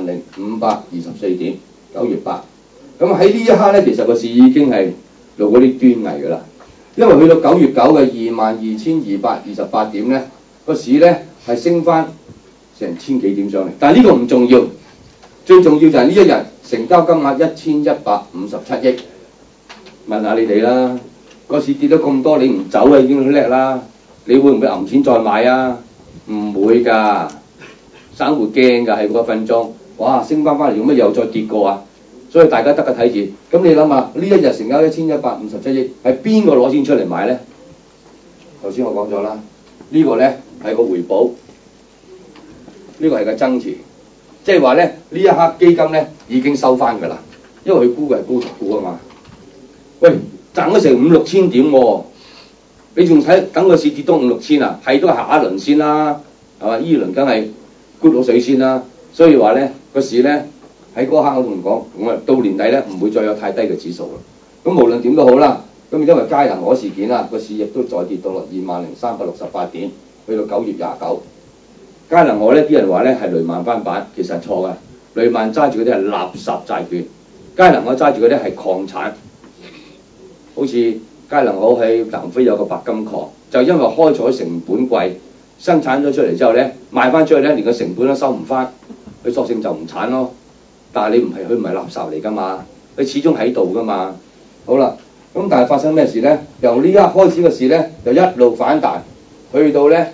20,524點，9月8。咁喺呢一刻咧，其實個市已經係露嗰啲端倪㗎啦。因為去到9月9嘅22,228點咧，個市咧係升翻成千幾點上嚟。但係呢個唔重要，最重要就係呢一日成交金額1,157億。問下你哋啦，個市跌咗咁多，你唔走啊已經好叻啦。你會唔會揞錢再買啊？唔會㗎，散戶驚㗎，係嗰分鐘，哇升翻嚟，做乜又再跌過啊？所以大家得個睇住，咁你諗下呢一日成交1,157億，係邊個攞錢出嚟買咧？頭先我講咗啦，呢個咧係個回報，呢個係個增持，即係話咧呢一刻基金咧已經收翻㗎啦，因為佢估嘅係高息股啊嘛。喂，賺咗成5-6千點喎，你仲睇等個市跌多5-6千啊？係都係下一輪先啦，係嘛？依輪梗係沽到水先啦，所以話咧個市咧。喺嗰刻我同你講，我到年底咧唔會再有太低嘅指數啦。咁無論點都好啦，咁因為佳能可事件啦，個市亦都再跌到落20,368點，去到9月29。佳能可咧啲人話咧係雷曼翻版，其實係錯嘅。雷曼揸住嗰啲係垃圾債券，佳能可揸住嗰啲係礦產。好似佳能可喺南非有個白金礦，就因為開採成本貴，生產咗出嚟之後咧賣翻出去咧，連個成本都收唔翻，佢索性就唔產咯。但係佢唔係垃圾嚟㗎嘛，佢始終喺度㗎嘛。好啦，咁但係發生咩事咧？由呢一刻開始嘅事咧，就一路反彈，去到咧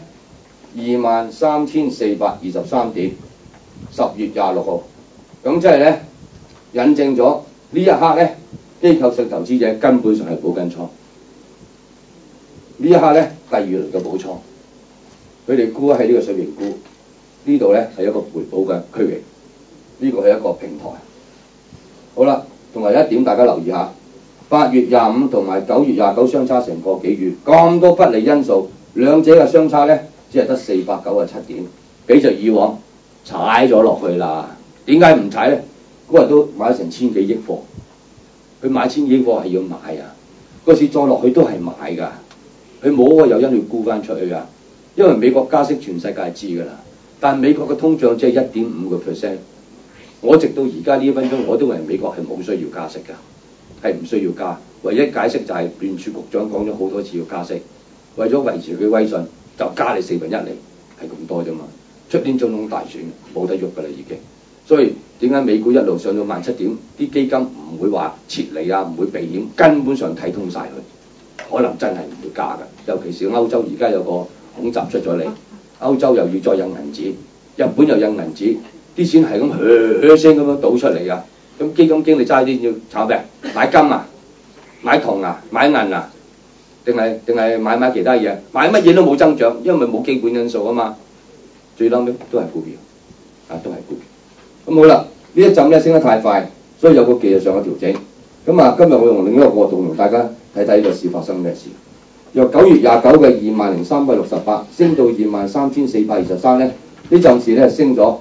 23,423點，10月26號。咁即係咧引證咗呢一刻咧，機構性投資者根本上係補緊倉。呢一刻咧第二輪嘅補倉，佢哋沽喺呢個水平沽，呢度咧係一個回補嘅區域。呢個係一個平台。好啦，同埋有一點大家留意下，8月25同埋9月29相差成個幾月，咁多不利因素，兩者嘅相差咧只係得497點，比著以往踩咗落去啦。點解唔踩咧？嗰日都買咗成千幾億貨，佢買千幾億貨係要買啊，個市再落去都係買㗎，佢冇個誘因去沽翻出去啊。因為美國加息全世界知㗎啦，但美國嘅通脹只係1.5%。我直到而家呢1分鐘，我都認為美國係冇需要加息㗎，係唔需要加。唯一解釋就係聯儲局長講咗好多次要加息，為咗維持佢威信，就加你1/4釐，係咁多啫嘛。出年總統大選冇得喐㗎啦已經。所以點解美股一路上到17,000點，啲基金唔會話撤離啊，唔會避險，根本上睇通晒佢，可能真係唔會加㗎。尤其是歐洲而家有個恐襲出咗嚟，歐洲又要再印銀紙，日本又印銀紙。啲錢係咁聲咁樣倒出嚟㗎，咁基金經理揸啲要炒咩？買金啊！ 買銅啊，買銀啊，定係買其他嘢？買乜嘢都冇增長，因為冇基本因素啊嘛。最嬲尾都係股票，都係股票。咁好啦，呢一陣咧升得太快，所以有個技術上嘅調整。咁啊，今日我用另一個角度同大家睇睇呢個市發生咩事。由9月29嘅20,368升到23,423咧，呢陣時咧升咗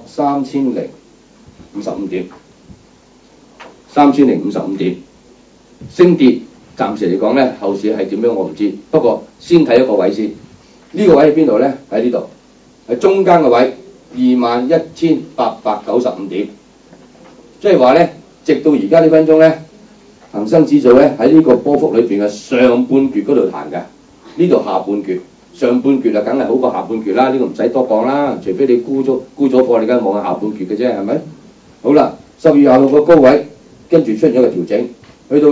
3055點，3055點。升跌暫時嚟講咧，後市係點樣我唔知。不過先睇一個位先，呢個位喺邊度咧？喺呢度，喺中間嘅位21,895點。即係話咧，直到而家呢分鐘咧，恒生指數咧喺呢個波幅裏邊嘅上半橛嗰度行嘅，呢度下半橛，上半橛啊梗係好過下半橛啦，呢個唔使多講啦，除非你沽咗貨，你梗係望下下半橛嘅啫，係咪？好啦，10月26個高位，跟住出現一個調整，去到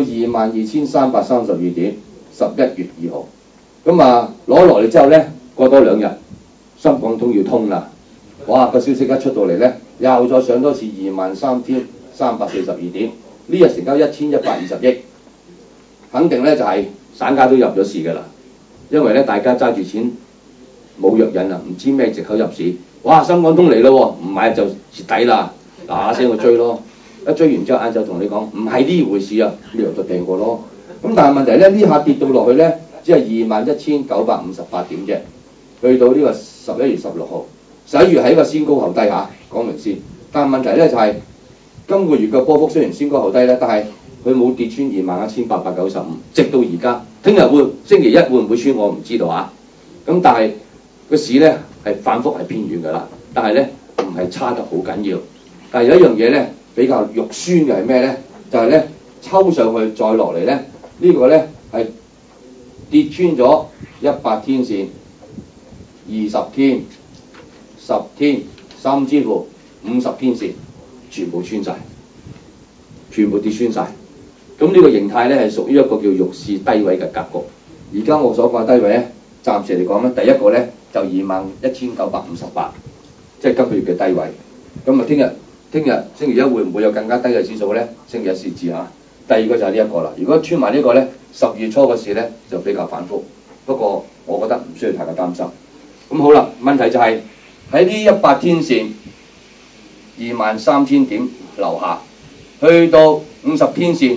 22,332點，11月2號。咁啊攞落嚟之後咧，過多2日，深港通要通啦，哇個消息一出到嚟咧，又再上多次23,342點。呢日成交1120億，肯定咧就係散家都入咗市㗎啦。因為咧大家揸住錢冇藥引啊，唔知咩藉口入市。哇！深港通嚟咯喎，唔買就蝕底啦，嗱聲去追咯。一追完之後，晏晝同你講唔係呢回事啊，呢度就掟過咯。咁但係問題咧，呢下跌到落去咧，只係21,958點啫。去到呢個11月16號，11月係一個先高後低嚇，講明先。但係問題咧就係、今個月嘅波幅雖然先高後低咧，但係佢冇跌穿21,895，直到而家。聽日星期一會唔會穿我唔知道啊。咁但係個市咧係反覆係偏軟㗎啦，但係咧唔係差得好緊要。但係有一樣嘢咧比較肉酸嘅係咩咧？就係咧抽上去再落嚟咧，呢個咧係跌穿咗100天線、20天、10天，甚至乎50天線。全部穿晒，全部跌穿晒。咁呢個形態咧係屬於一個叫弱市低位嘅格局。而家我所講嘅低位咧，暫時嚟講咧，第一個咧就21,958，即係今個月嘅低位。咁啊，聽日星期一會唔會有更加低嘅指數咧？星期一先知嚇。第二個就係呢一個啦。如果穿埋呢個咧，10月初嘅市咧就比較反覆。不過我覺得唔需要太過擔心。咁好啦，問題就係喺呢100天線。23,000點樓下，去到50天線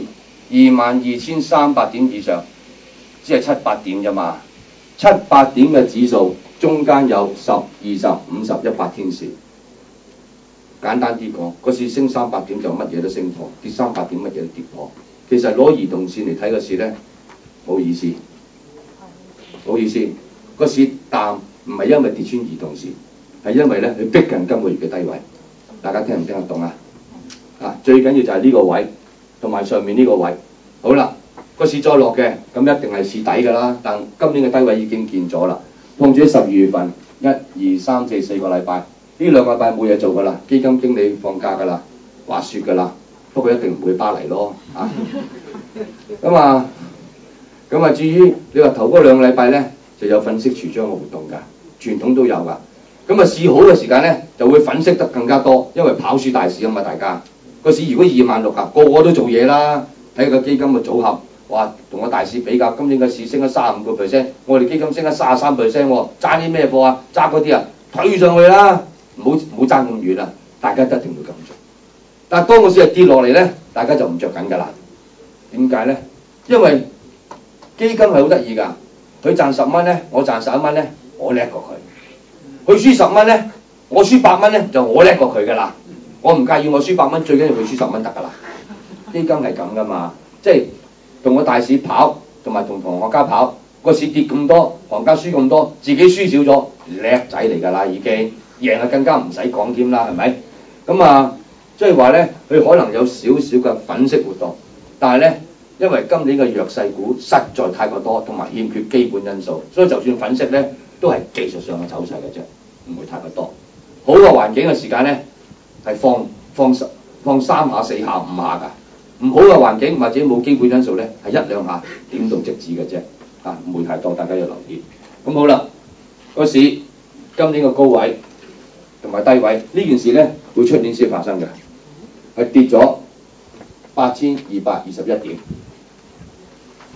22,300點以上，只係700點啫嘛。700點嘅指數中間有10、20、50、100天線。簡單啲講，個市升300點就乜嘢都升破，跌300點乜嘢都跌破。其實攞移動線嚟睇個市咧，冇意思，冇意思。個市淡唔係因為跌穿移動線，係因為咧佢逼近今個月嘅低位。大家聽唔聽得懂啊？最緊要就係呢個位同埋上面呢個位。好啦，個市再落嘅，咁一定係試底㗎啦。但今年嘅低位已經見咗啦。況且12月份1、2、3、4 4個禮拜，呢2個禮拜冇嘢做㗎啦，基金經理放假㗎啦，滑雪㗎啦。不過一定唔會巴黎咯。咁啊，至於你話頭嗰2個禮拜咧，就有粉飾櫥窗嘅活動㗎，傳統都有㗎。咁啊，市好嘅時間咧，就會粉飾得更加多，因為跑輸大市啊嘛，大家個市如果26,000啊，個個都做嘢啦，睇個基金嘅組合，哇，同個大市比較，今年嘅市升咗35%，我哋基金升咗33%喎，揸啲咩貨啊？揸嗰啲啊，推上去啦，唔好爭咁遠啦，大家一定會咁做。但係當個市係跌落嚟咧，大家就唔着緊㗎啦。點解咧？因為基金係好得意㗎，佢賺10蚊咧，我賺11蚊咧，我叻過佢。佢輸10蚊咧，我輸8蚊咧，就我叻過佢㗎啦。我唔介意我輸8蚊，最緊要佢輸10蚊得㗎啦。基金係咁㗎嘛，即係同個大市跑，同埋同行家跑，個市跌咁多，行家輸咁多，自己輸少咗，叻仔嚟㗎啦已經，贏啊更加唔使講添啦，係咪？咁啊，即係話咧，佢可能有少少嘅粉飾活動，但係咧，因為今年嘅弱勢股實在太過多，同埋欠缺基本因素，所以就算粉飾咧，都係技術上嘅走勢嘅啫，唔會太過多。好嘅環境嘅時間咧，係放3下、4下、5下㗎。唔好嘅環境或者冇基本因素咧，係1、2下點到即止嘅啫，唔會太多，大家要留意。咁好啦，個市今年嘅高位同埋低位呢件事咧，會出年先發生嘅，係跌咗8,221點。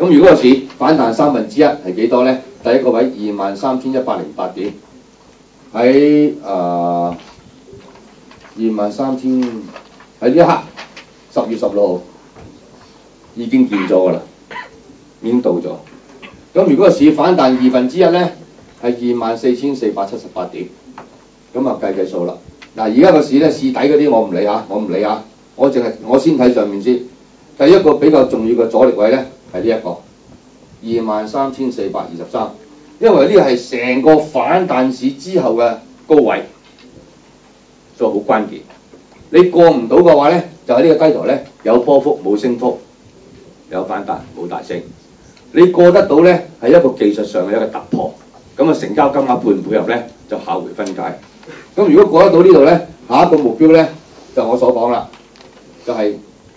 咁如果個市反彈1/3係幾多咧？第一個位23,108點，喺23,000喺呢一刻10月16號已經見咗㗎啦，已經到咗。咁如果個市反彈1/2咧，係24,478點，咁啊計數啦。嗱，而家個市咧試底嗰啲我唔理嚇，我先睇上面先。第一個比較重要嘅阻力位咧係呢一個23,423，因為呢個係成個反彈市之後嘅高位，所以好關鍵。你過唔到嘅話咧，就喺呢個低台咧有波幅冇升幅，有反彈冇大升。你過得到咧係一個技術上嘅一個突破，咁啊成交金額配唔配合咧就下回分解。咁如果過得到呢度咧，下一個目標咧就我所講啦，就係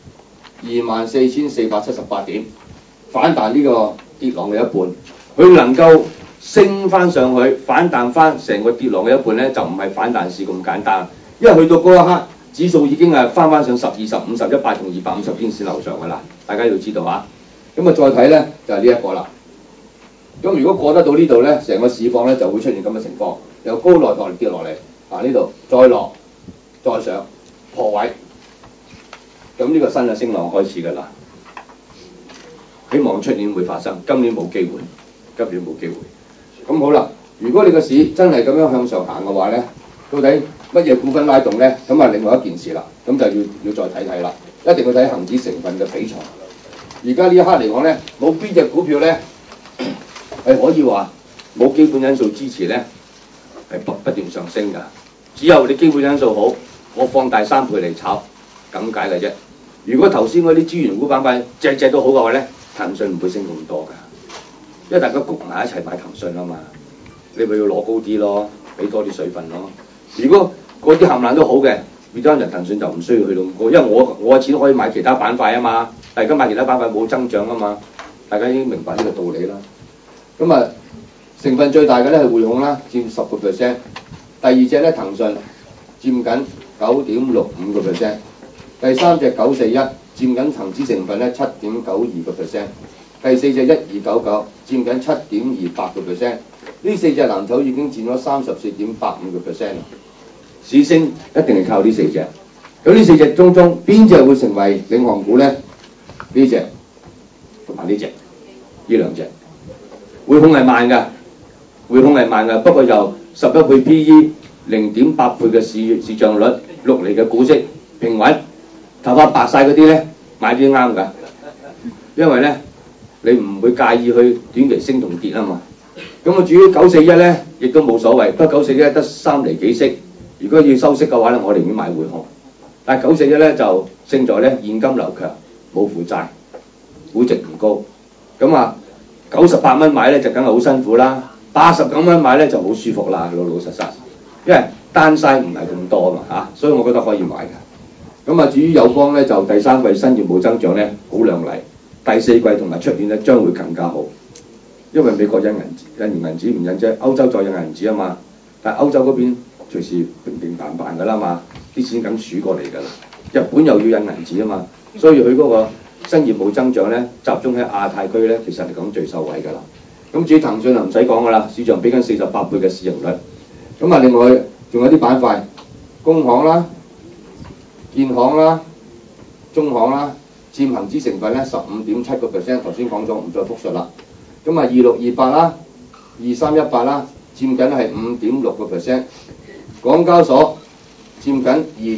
24,478點，反彈呢個跌浪嘅一半，佢能夠升翻上去，反彈翻成個跌浪嘅一半咧，就唔係反彈市咁簡單，因為去到嗰一刻，指數已經係翻上10、20、50、100同250天線樓上㗎啦，大家要知道啊。咁啊再睇咧就係呢一個啦。咁如果過得到呢度咧，成個市況咧就會出現咁嘅情況，由高內台跌落嚟，呢度再落再上破位，咁呢個新嘅升浪開始㗎啦。希望出年會發生，今年冇機會，咁好啦，如果你個市真係咁樣向上行嘅話咧，到底乜嘢股份拉動咧？咁啊另外一件事啦，咁就要再睇睇啦，一定要睇恒指成分嘅比重。而家呢一刻嚟講咧，冇邊隻股票咧係可以話冇基本因素支持咧，係不斷上升㗎。只有你基本因素好，我放大3倍嚟炒，咁解嘅啫。如果頭先嗰啲資源股板塊隻都好嘅話咧，騰訊唔會升咁多㗎，因為大家焗埋一齊買騰訊啊嘛，你咪要攞高啲咯，俾多啲水分咯。如果嗰啲冚唪唥都好嘅，變咗人騰訊就唔需要去到咁高，因為我嘅錢可以買其他板塊啊嘛，但係而家買其他板塊冇增長啊嘛，大家已經明白呢個道理啦。咁啊，成分最大嘅咧係匯控啦，佔10%，第二隻咧騰訊佔緊9.65%，第三隻941佔緊恒指成分咧7.92%，第四隻1299佔緊7.28%，呢四隻藍籌已經佔咗34.85%。市升一定係靠呢四隻，咁呢四隻中邊隻會成為領航股咧？呢隻同埋呢隻，呢兩隻。匯控係慢㗎，不過由11倍 P/E、0.8倍嘅市賬率、6厘嘅股息，平穩，頭髮白晒嗰啲咧買啲啱㗎，因為咧你唔會介意去短期升同跌啊嘛。咁啊，至於941咧，亦都冇所謂，不過941得3厘幾息。如果要收息嘅話咧，我寧願買匯控。但係941咧就勝在咧現金流強，冇負債，估值唔高。咁啊，98蚊買咧就梗係好辛苦啦，89蚊買咧就好舒服啦，老實，因為單曬唔係咁多嘛嚇，所以我覺得可以買嘅。咁啊，至於友邦咧就第三季新業務增長咧好亮麗，第四季同埋出年咧將會更加好，因為美國印完銀紙唔印啫，歐洲再印銀紙啊嘛，但係歐洲嗰邊隨時平淡㗎啦嘛，啲錢梗數過嚟㗎啦。日本又要印銀紙啊嘛，所以佢嗰個新業務增長咧集中喺亞太區咧，其實嚟講最受惠㗎啦。咁至於騰訊就唔使講㗎啦，市場俾緊48倍嘅市盈率。咁啊，另外仲有啲板塊，工行啦、建行啦、中行啦，佔恒指成分咧15.7%，頭先講咗唔再複述啦。咁啊，2628啦、2318啦，佔緊係5.6%。港交所佔緊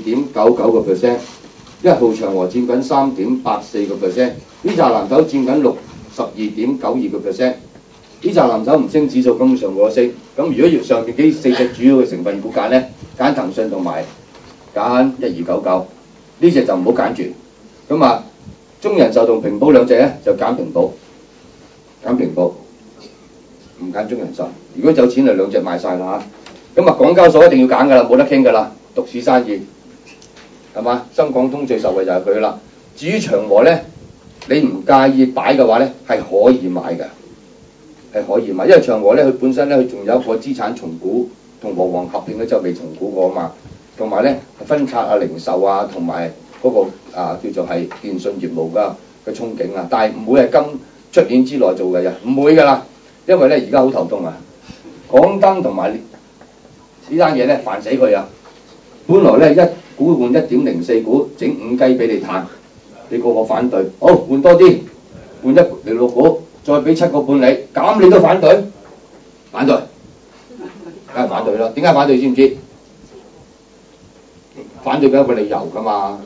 2.99%，一號長和佔緊3.84%，呢扎藍籌佔緊62.92%。呢扎藍籌唔升指數根本上冇得升。咁如果要上面幾四隻主要嘅成分股揀咧，揀騰訊同埋揀1299，呢隻就唔好揀住。咁啊，中人壽同平保兩隻咧就揀平保，唔揀中人壽。如果有錢就兩隻賣晒啦嚇。咁啊，港交所一定要揀㗎啦，冇得傾㗎啦，獨市生意係嘛？深港通最受惠就係佢啦。至於長和咧，你唔介意擺嘅話咧，係可以買㗎。因為長和咧，佢本身咧，佢仲有一個資產重估同和黃合併咧，就未重估過嘛。同埋咧，分拆啊、零售啊，同埋嗰個叫做係電信業務嘅憧憬啊，但係唔會係咁出年之內做嘅啫，唔會㗎啦，因為咧而家好頭痛啊，港燈同埋呢單嘢咧煩死佢啊！本來咧一股換1.04股，整5雞俾你嘆，你個個反對，好換多啲，換106股，再俾7個半你，咁你都反對？反對，梗係反對啦！點解反對知唔知？反對嘅一個理由㗎嘛，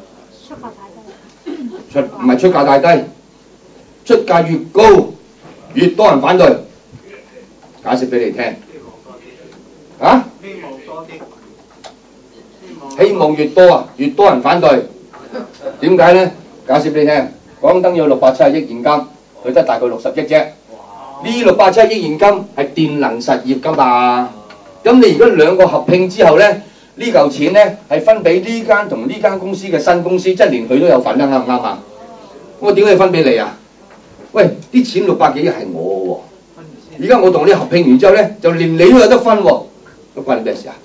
唔係出價太低，出價越高越多人反對。解釋俾你聽，啊？希望越多啊，越多人反對。點解呢？解釋俾你聽，港燈有670億現金，佢得大概60億啫。呢670億現金係電能實業㗎嘛？咁你如果兩個合併之後呢，呢嚿錢呢係分俾呢間同呢間公司嘅新公司，即係連佢都有份啦，啱唔啱啊？我點解要分俾你啊？喂，啲錢600幾億係我喎，而家我同你合併完之後呢，就連你都有得分喎，都關你咩事啊？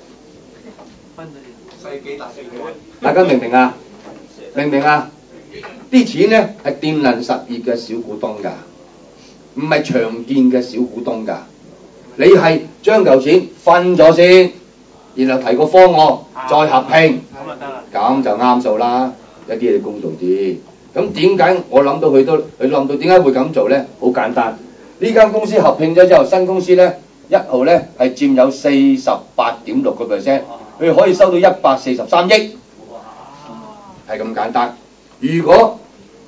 大家明唔明啊？明唔明啊？啲錢呢係電能實業嘅小股東㗎，唔係長建嘅小股東㗎。你係將嚿錢分咗先，然後提個方案再合併，咁就啱數啦。一啲嘢公道啲。咁點解我諗到佢諗到點解會咁做呢？好簡單，呢間公司合併咗之後，新公司呢1號呢係佔有48.6%，佢可以收到143億，係咁簡單。如果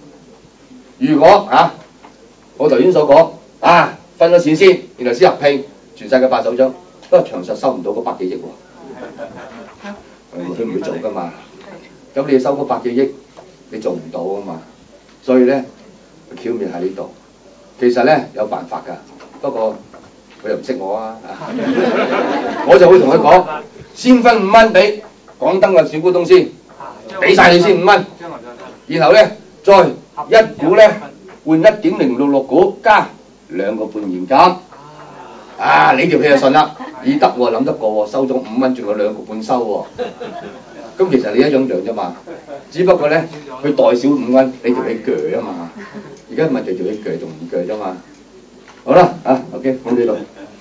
我頭先所講分咗錢先，然後先合併，全世界拍手掌，不過長實收唔到嗰100幾億喎，佢唔會做㗎嘛。咁你收嗰100幾億，你做唔到啊嘛。所以呢，巧妙喺呢度。其實呢，有辦法㗎，不過佢又唔識我啊。我就會同佢講，先分5蚊俾港燈嘅小股東先，俾晒你先5蚊，然後呢，再一股呢換1.066股加2個半現金。你條氣就順啦，得喎，諗得過喎，收咗5蚊，仲有2個半收喎。咁其實你一樣啫嘛，只不過呢，佢代少5蚊，你條氣鋸啊嘛。而家問條氣鋸仲唔鋸啫嘛。好啦，OK， 講呢度。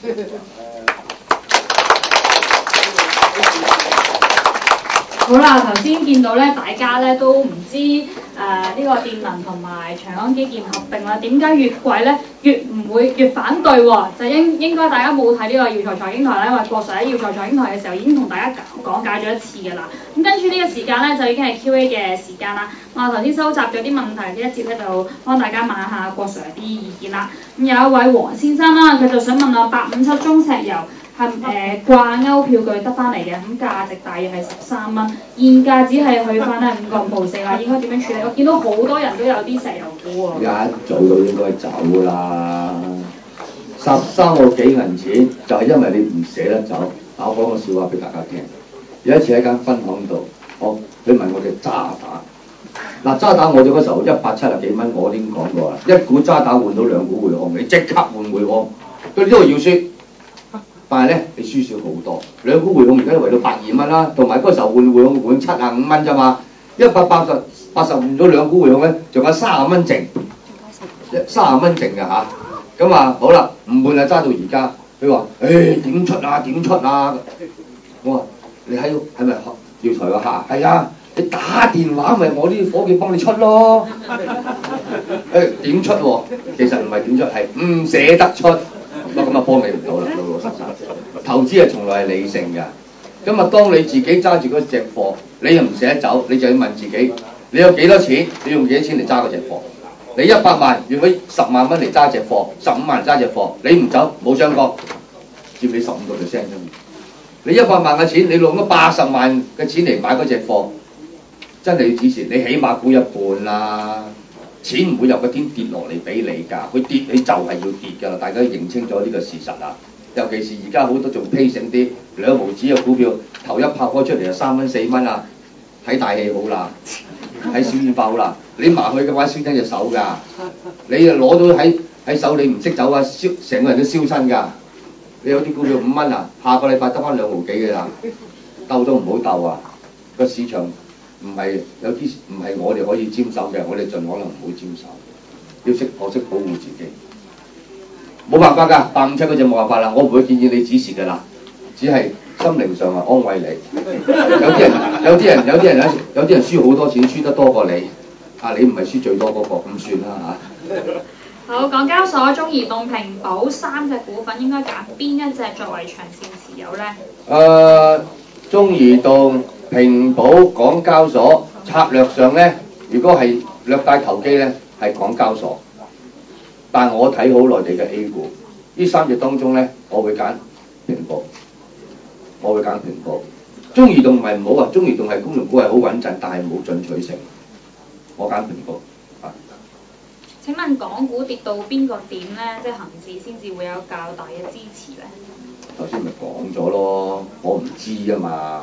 好啦，頭先見到咧，大家咧都唔知呢個電能同埋長江基建合併啦，點解越貴咧越反對喎？就應該大家冇睇呢個耀才財經台咧，因為郭 Sir 喺耀才財經台嘅時候已經同大家講解咗一次㗎啦。咁跟住呢個時間咧就已經係 Q&A 嘅時間啦。我頭先收集咗啲問題，呢一節咧就幫大家問下郭 Sir 啲意見啦。咁有一位黃先生啦，佢就想問啊，857中石油係掛鈎票據得翻嚟嘅，咁價值大約係13蚊，現價只係去翻咧5個5毫4啦，應該點樣處理？我見到好多人都有啲石油股喎。 一早就應該走啦，13個幾銀錢就係因為你唔捨得走。我講個笑話俾大家聽。有一次喺間分行度，佢問我嘅渣打，渣打我哋嗰時候170幾蚊，我已經講過啦，一股渣打換到2股匯控，你即刻換匯控，佢呢度要輸。但係咧，你輸少好多，2股匯控而家都圍到82蚊啦，同埋嗰時候換匯控換75蚊咋嘛，180換咗2股匯控咧，仲有30蚊剩，30蚊剩㗎嚇。咁好啦，唔換就揸到而家。佢話：點出啊？點出啊？我話：你係咪耀才個客？係啊，你打電話咪我啲夥計幫你出咯。點出喎？其實唔係點出，係唔捨得出。咁幫你唔到啦，老老實實。投資係從來係理性㗎。咁當你自己揸住嗰隻貨，你又唔捨得走，你就要問自己：你有幾多錢？你用幾多錢嚟揸嗰隻貨？你100萬用咗10萬蚊嚟揸隻貨，15萬揸隻貨，你唔走冇相干，佔你15%啫。你100萬嘅錢，你用咗80萬嘅錢嚟買嗰隻貨，真係要指示你起碼沽一半啦。錢唔會由個天跌落嚟俾你㗎，佢跌起就係要跌㗎啦，大家認清楚呢個事實啦。尤其是而家好多仲披醒啲2毫子嘅股票，頭一拍開出嚟就3蚊4蚊啊，睇大戲好啦，睇小煙花好啦。你埋去嘅話燒親隻手㗎，你就攞到喺手你唔識走啊，成個人都燒親㗎。你有啲股票5蚊啊，下個禮拜得翻2毫幾㗎啦，鬥都唔好鬥啊！個市場唔係有啲唔係我哋可以沾手嘅，我哋盡可能唔好沾手。 要學識保護自己。冇辦法㗎，857嗰隻冇辦法啦，我唔會建議你指示㗎啦，只係心靈上啊安慰你。有啲人輸好多錢，輸得多過你，你唔係輸最多嗰個，咁算啦嚇。 好，港交所、中移動、平保3隻股份應該揀邊一隻作為長線持有呢？ 中移動、平保、港交所策略上呢，如果係略帶投機呢，係港交所。但我睇好內地嘅 A 股，呢3隻當中呢，我會揀平保。中移動唔係唔好啊，中移動係公用股係好穩陣，但係冇進取性。我揀平保。 請問港股跌到邊個點呢？即係恆指先至會有較大嘅支持呢？ 頭先咪講咗咯，我唔知啊嘛，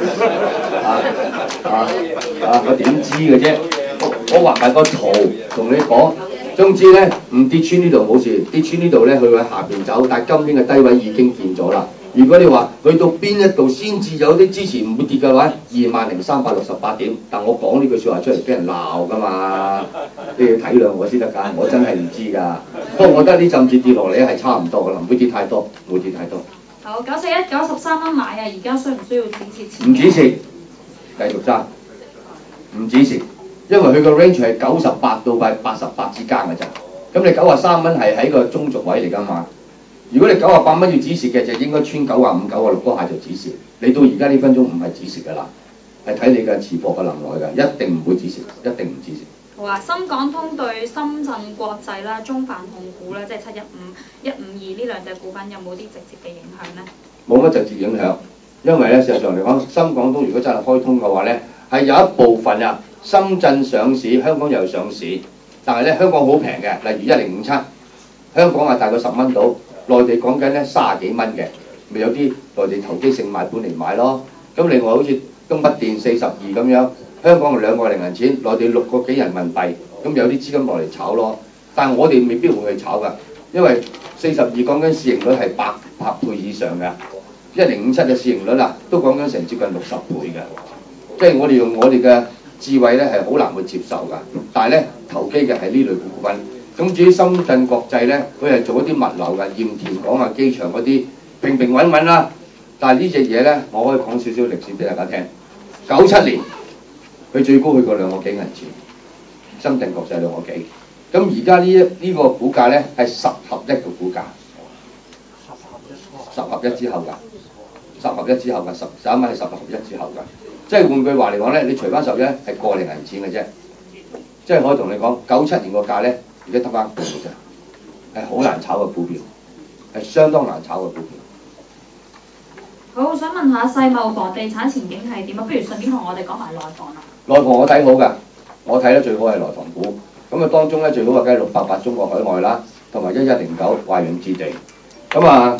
我點知嘅啫？我畫埋個圖同你講，總之咧唔跌穿呢度冇事，跌穿呢度咧佢會下邊走，但係今年嘅低位已經見咗啦。如果你話去到邊一度先至有啲支持唔會跌嘅話，20,368點，但我講呢句説話出嚟俾人鬧㗎嘛，你要體諒我先得㗎，我真係唔知㗎。不過我覺得呢陣跌跌落嚟係差唔多㗎啦，唔會跌太多，唔會跌太多。 好，941 93蚊買啊！而家需唔需要止蝕？ 唔止蝕，繼續揸，唔止蝕，因為佢個 range 係98到88之間嘅咋。咁你93蚊係喺個中軸位嚟㗎嘛？如果你98蚊要止蝕嘅，就應該穿95、96嗰下就止蝕。你到而家呢分鐘唔係止蝕㗎啦，係睇你嘅持貨嘅能耐㗎，一定唔會止蝕，一定唔止蝕。 好啊，深港通對深圳國際啦、中泛控股啦，即係715、152呢兩隻股份有冇啲直接嘅影響呢？ 冇乜直接影響，因為咧事實上嚟講，深港通如果真係開通嘅話咧，係有一部分啊，深圳上市，香港又上市，但係咧香港好平嘅，例如1057，香港係大概10蚊到，內地講緊咧30幾蚊嘅，咪有啲內地投機性買盤嚟買咯。咁另外好似東北電42咁樣。香港係2個零銀錢，內地6個幾人民幣，咁有啲資金落嚟炒咯。但係我哋未必會去炒㗎，因為42講緊市盈率係100倍以上㗎，1057嘅市盈率都講緊成接近60倍㗎。即係我哋用我哋嘅智慧咧係好難去接受㗎。但係咧投機嘅係呢類股份。咁至於深圳國際咧，佢係做一啲物流㗎，鹽田港啊、機場嗰啲平平穩穩啦。但係呢隻嘢咧，我可以講少少歷史俾大家聽。97年。佢最高去過2個幾銀錢，深圳國際2個幾。咁而家呢個股價咧係10合1嘅股價，10合1之後㗎，10合1之後㗎，11蚊係10合1之後㗎。即係換句話嚟講咧，你除翻11係個零銀錢嘅啫。即係可以同你講，97年個價咧而家得翻個嘅啫，係好難炒嘅股票，係相當難炒嘅股票。 好，想問下世貿房地產前景係點啊？不如順便同我哋講埋內房啦。 內房我睇好㗎，我睇得最好係內房股。咁啊當中咧最好嘅梗係688中國海外啦，同埋1109華潤置地。咁啊，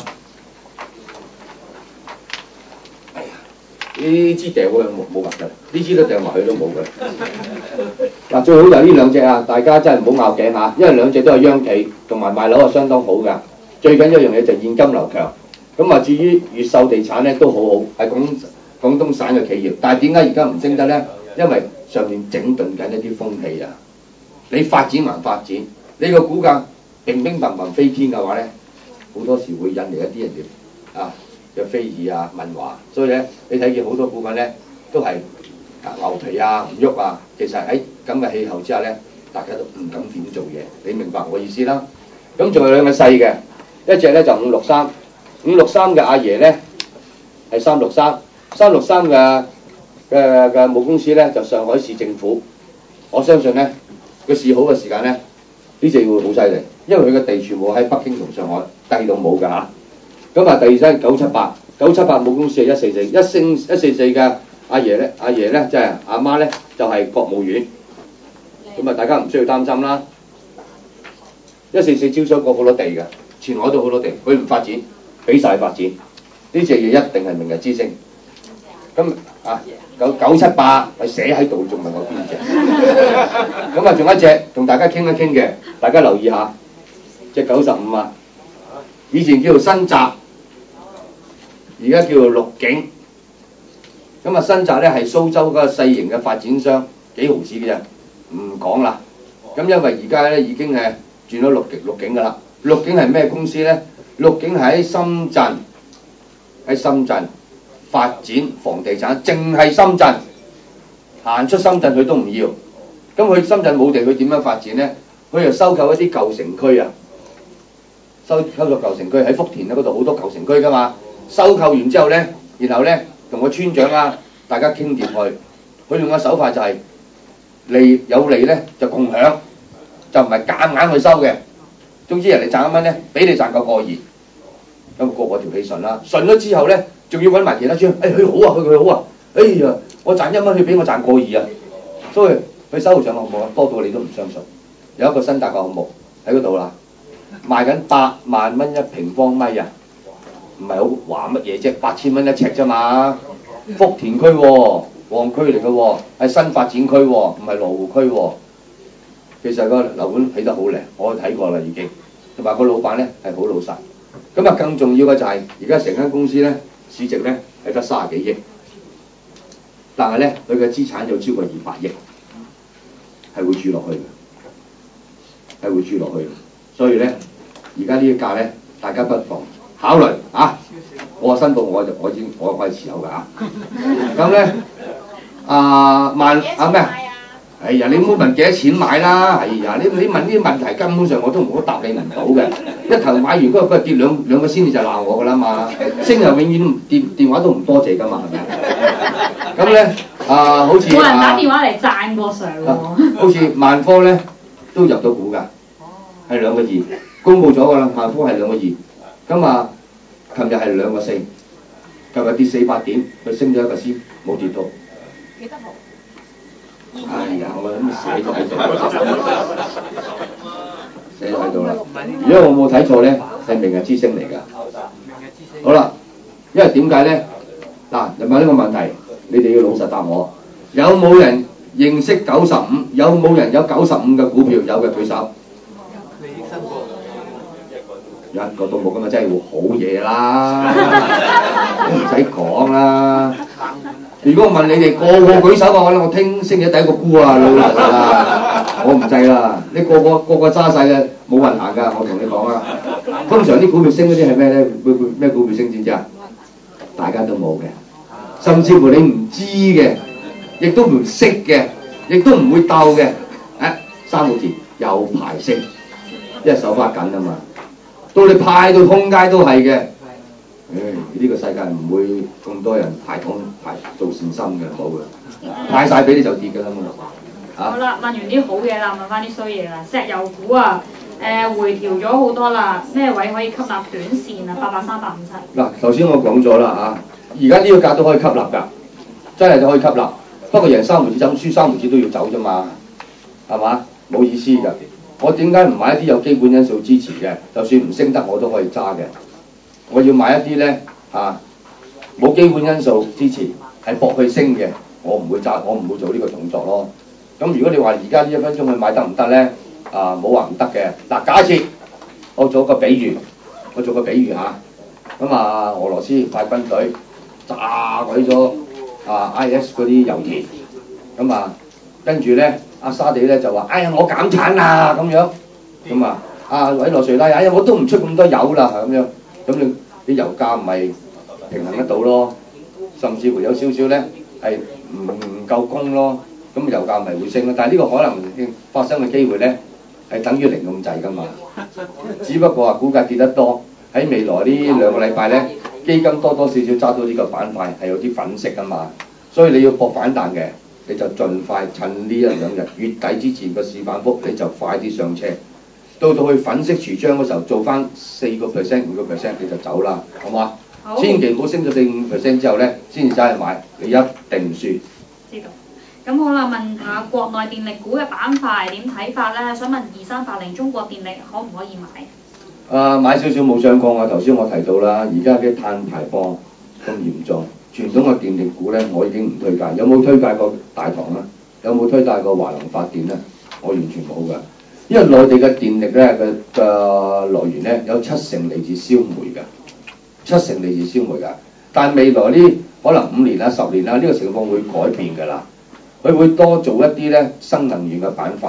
呢支掉嗰冇物㗎，呢支都掉埋去都冇㗎。嗱，最好就係呢兩隻啊！大家真係唔好拗頸嚇，因為兩隻都係央企，同埋賣樓係相當好㗎。最緊要一樣嘢就係現金流強。咁啊，至於越秀地產咧都好好，係廣東省嘅企業。但係點解而家唔升得咧？因為上面整頓緊一啲風氣啊！你發展還發展，你個股價乒乒乓乓飛天嘅話咧，好多時會引嚟一啲人哋嘅非議啊、問話。所以咧，你睇見好多股份咧都係牛皮啊、唔喐啊。其實喺咁嘅氣候之下咧，大家都唔敢點做嘢。你明白我意思啦？咁仲有兩個細嘅，一隻咧就563，563嘅阿爺咧係363嘅母公司咧就上海市政府。我相信咧個市好嘅時間咧，呢隻會好犀利，因為佢嘅地全部喺北京同上海，低到冇㗎嚇。咁啊，第二隻978母公司係144嘅阿爺咧即係阿媽咧就係國務院。咁啊，大家唔需要擔心啦。144招商局好多地㗎，前海都好多地，佢唔發展，俾晒發展。呢隻嘢一定係明日之星。咁啊，978係寫喺度，仲問我邊隻？咁啊，仲有一隻同大家傾一傾嘅，大家留意下，隻95啊，以前叫做新澤，而家叫做綠景。咁啊，新澤咧係蘇州嗰個細型嘅發展商，幾毫子嘅啫，唔講啦。咁咁因為而家咧已經係轉咗綠景㗎啦。綠景係咩公司咧？綠景係喺深圳發展房地產，淨係深圳，行出深圳佢都唔要。咁佢深圳冇地，佢點樣發展咧？佢又收購一啲舊城區啊，收購舊城區喺福田嗰度好多舊城區㗎嘛。收購完之後咧，然後咧同個村長啊，大家傾掂去。佢用嘅手法就係有利咧就共享，就唔係夾硬去收嘅。總之人哋賺1蚊咧，俾你賺夠過2，咁個條氣順啦。順咗之後咧，仲要揾埋其他村，佢好啊，佢好啊，哎呀，我賺1蚊，佢俾我賺過2啊。所以佢收上項目多到你都唔相信。有一個新達嘅項目喺嗰度啦，賣緊8萬蚊1平方米啊，唔係好話乜嘢啫，8000蚊1尺啫嘛。福田區喎，旺區嚟嘅喎，係新發展區喎，唔係羅湖區喎。其實個樓盤起得好靚，我睇過啦已經，同埋個老闆咧係好老實。咁啊，更重要嘅就係而家成間公司咧市值咧係得30幾億，但係咧佢嘅資產有超過200億，係會住落去嘅，係會住落去嘅。所以咧，而家呢一價咧，大家不妨考慮啊！我申報我係持有㗎啊！咁咧咩？哎呀，你唔好問幾多錢買啦！哎呀，你問呢啲問題根本上我都唔好答你唔到嘅。一頭買完嗰個跌兩個先你就鬧我㗎啦嘛，升又永遠電話都唔多謝㗎嘛，係咪？咁咧好似冇人打電話嚟讚過上喎。 好似萬科咧都入到股㗎，係2個2，公佈咗㗎啦，萬科係2個2。咁啊，琴日係2個4，琴日跌400點，佢升咗1個先，冇跌到。 幾多號？ 哎呀，我諗寫咗喺度，寫咗喺度啦。如果我冇睇錯咧，係明日之星嚟㗎。好啦，因為點解咧？嗱，你問呢個問題，你哋要老實答我。有冇人認識95？有冇人有95嘅股票？有嘅舉手。 利益申報。 一個都冇咁啊，真係會好嘢啦，唔使講啦。如果我問你哋個舉手嘅話咧，我聽星期第一個沽啊，老實啦，我唔制啦。你個個揸晒嘅冇運行㗎，我同你講啊。通常啲股票升嗰啲係咩咧？會咩股票升知唔知啊？大家都冇嘅，甚至乎你唔知嘅，亦都唔識嘅，亦都唔會鬥嘅。3個字有排升，因為手花緊啊嘛。到你派到通街都係嘅。呢個世界唔會咁多人排做善心嘅，冇嘅，派晒俾你就跌㗎啦嘛。 好啦，問完啲好嘢啦，問翻啲衰嘢啦。石油股啊，回調咗好多啦，咩位可以吸納短線啊？883、857。嗱， 頭先我講咗啦嚇，而家呢個價都可以吸納㗎，真係都可以吸納。不過贏3回子走，輸3回子都要走啫嘛，係嘛？冇意思㗎。我點解唔買一啲有基本因素支持嘅？就算唔升得我都可以揸嘅。我要買一啲咧冇基本因素支持，係搏佢升嘅，我唔會揸，我唔會做呢個動作咯。咁如果你話而家呢1分鐘去買得唔得咧？冇話唔得嘅。嗱，假設我做個比喻嚇，咁俄羅斯派軍隊炸鬼咗IS 嗰啲油田，咁跟住咧阿沙地咧就話：哎呀，我減產啦咁樣，咁委內瑞拉哎呀，我都唔出咁多油啦咁樣。咁你啲油價唔係平衡得到咯，甚至乎有少少咧係唔夠供咯，咁油價咪會升咯。但係呢個可能發生嘅機會咧係等於0咁滯㗎嘛。只不過股價跌得多，喺未來呢2個禮拜咧，基金多少揸到呢個板塊係有啲粉飾㗎嘛。所以你要搏反彈嘅，你就盡快趁呢1-2日月底之前個市反覆，你就快啲上車。到去粉飾櫥窗嗰時候，做翻4%、5%你就走啦，好嘛？好，千祈唔好升到4-5%之後咧，先至走去買，你一定唔輸。 知道。咁好啦，問下國內電力股嘅板塊點睇法咧？想問2380中國電力可唔可以買？ 買少少冇相干啊！頭先我提到啦，而家嘅碳排放咁嚴重，傳統嘅電力股咧，我已經唔推介。有冇推介過大唐啊？有冇推介過華能發電咧？我完全冇㗎。因為內地嘅電力咧嘅來源咧有70%嚟自燒煤㗎，70%嚟自燒煤㗎。但係未來呢可能5年啊、10年啊，呢個情況會改變㗎啦。佢會多做一啲咧新能源嘅板塊，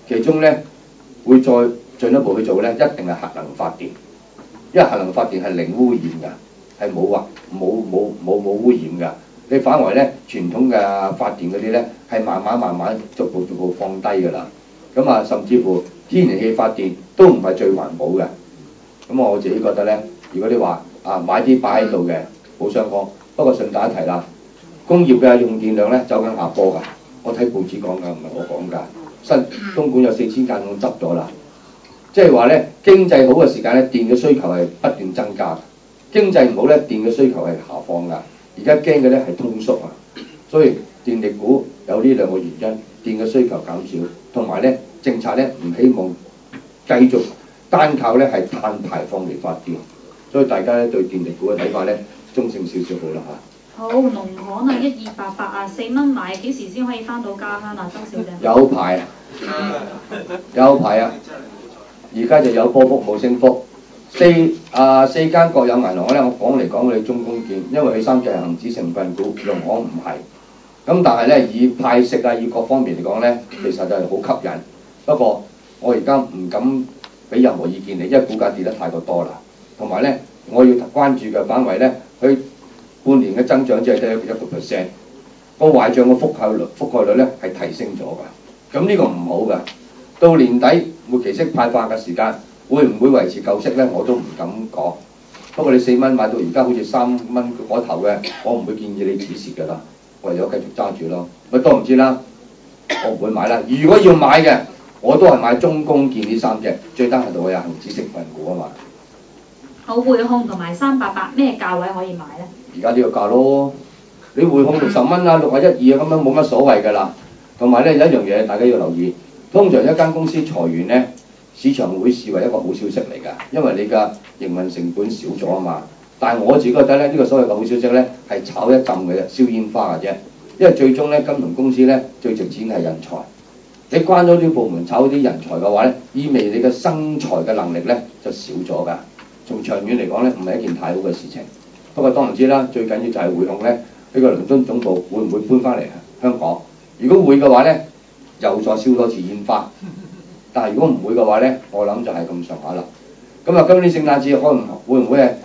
其中咧會再進一步去做咧，一定係核能發電，因為核能發電係零污染㗎，係冇污染㗎。你反為咧傳統嘅發電嗰啲咧係慢慢逐步放低㗎啦。咁啊，甚至乎天然氣發電都唔係最環保嘅。咁我自己覺得咧，如果你話買啲擺喺度嘅冇相干，不過順帶一提啦，工業嘅用電量咧走緊下坡㗎。我睇報紙講㗎，唔係我講㗎。東莞有4000間廠執咗啦，即係話咧經濟好嘅時間咧，電嘅需求係不斷增加；經濟唔好咧，電嘅需求係下降㗎。而家驚嘅咧係通縮啊，所以電力股有呢兩個原因，電嘅需求減少，同埋咧政策咧唔希望繼續單靠咧係碳排放嚟發電，所以大家咧對電力股嘅睇法咧中性少少好啦嚇。 好，農行啊，1288啊，4蚊買，幾時先可以翻到家鄉啊，曾小姐？ 有排啊，有排啊，而家就有波幅冇升幅。四間國有銀行咧，我講嚟講去中公建，因為佢三隻係恆指成分股，農行唔係。咁但係咧，以派息啊，以各方面嚟講咧，其實就係好吸引。不過我而家唔敢俾任何意見你，因為股價跌得太過多啦。同埋咧，我要關注嘅範圍咧，佢半年嘅增長只係得1%，個壞帳嘅覆蓋率咧係提升咗㗎。咁呢個唔好㗎。到年底末期息派發嘅時間，會唔會維持舊息咧？我都唔敢講。不過你4蚊買到而家好似3蚊嗰頭嘅，我唔會建議你止蝕㗎啦，唯有繼續揸住咯。咪多唔知啦，我唔會買啦。如果要買嘅，我都係買中公建呢3隻，最低限度我有恆指成分股啊嘛。 好，匯控同埋388咩價位可以買咧？ 而家呢個價咯，你匯控60蚊啊、61、2啊咁樣冇乜所謂㗎啦。同埋咧有一樣嘢大家要留意，通常一間公司裁員咧，市場會視為一個好消息嚟㗎，因為你嘅營運成本少咗啊嘛。但係我自己覺得咧，呢個所謂嘅好消息咧係炒一陣嘅啫，燒煙花嘅啫。因為最終咧金融公司咧最值錢係人才，你關咗啲部門炒啲人才嘅話咧，意味你嘅生財嘅能力咧就少咗㗎。從長遠嚟講咧，唔係一件太好嘅事情。不過當然知啦，最緊要就係匯控咧呢個倫敦總部會唔會搬翻嚟香港？如果會嘅話咧，又再燒多次煙花。但係如果唔會嘅話咧，我諗就係咁上下啦。咁啊，今年聖誕節可能會唔會係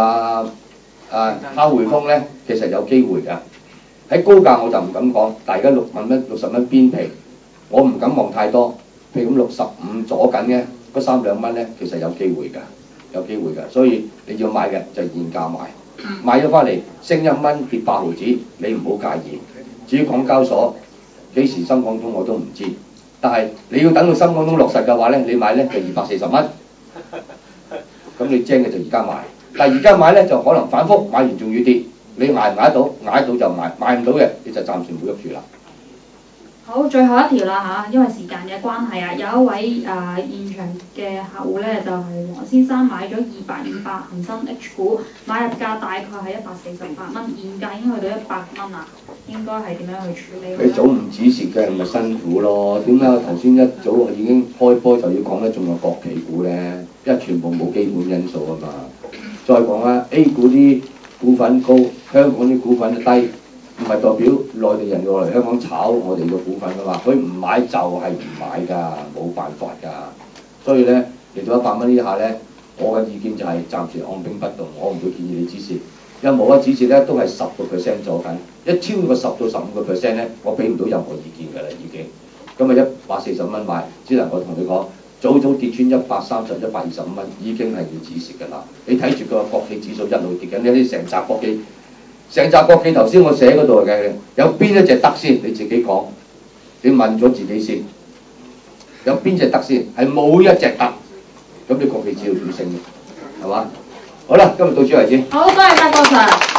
敲匯豐咧？其實有機會㗎。喺高價我就唔敢講，但係而家60蚊邊皮，我唔敢望太多。譬如咁65左緊嘅嗰3兩蚊咧，其實有機會㗎，有機會㗎。所以你要買嘅就現價買，買咗翻嚟升1蚊跌8毫子，你唔好介意。至於港交所幾時深港通我都唔知。但係你要等到深港通落實嘅話咧，你買咧就240蚊，咁你精嘅就而家買。但係而家買咧就可能反覆，買完仲要跌，你捱唔捱得到？捱得到就買，買唔到嘅你就暫時唔好喐住啦。 好，最後一條啦嚇，因為時間嘅關係啊，有一位現場嘅客戶咧就係黃先生買咗258恒生 H 股，買入價大概係148蚊，現價已經去到100蚊啦，應該係點樣去處理？ 你早唔止蝕嘅，咪辛苦咯。點解我頭先一早已經開波就要講得仲有國企股咧？因為全部冇基本因素啊嘛。再講啦 ，A 股啲股份高，香港啲股份低。唔係代表內地人過嚟香港炒我哋嘅股份㗎嘛，佢唔買就係唔買㗎，冇辦法㗎。所以咧嚟到100蚊呢下咧，我嘅意見就係暫時按兵不動，我唔會建議你止蝕。任何嘅止蝕咧都係10%左緊，一超過10到15%咧，我俾唔到任何意見㗎啦已經。咁啊140蚊買，只能夠同你講，早跌穿130、125蚊已經係要止蝕㗎啦。你睇住個國企指數一路跌緊，你啲成扎國企。成扎國企頭先我寫嗰度嘅，有邊一隻得先？你自己講，你問咗自己先，有邊隻得先？係冇一隻得，咁你國企指數點升嘅？係嘛？好啦，今日到此為止。 好，多謝郭 Sir。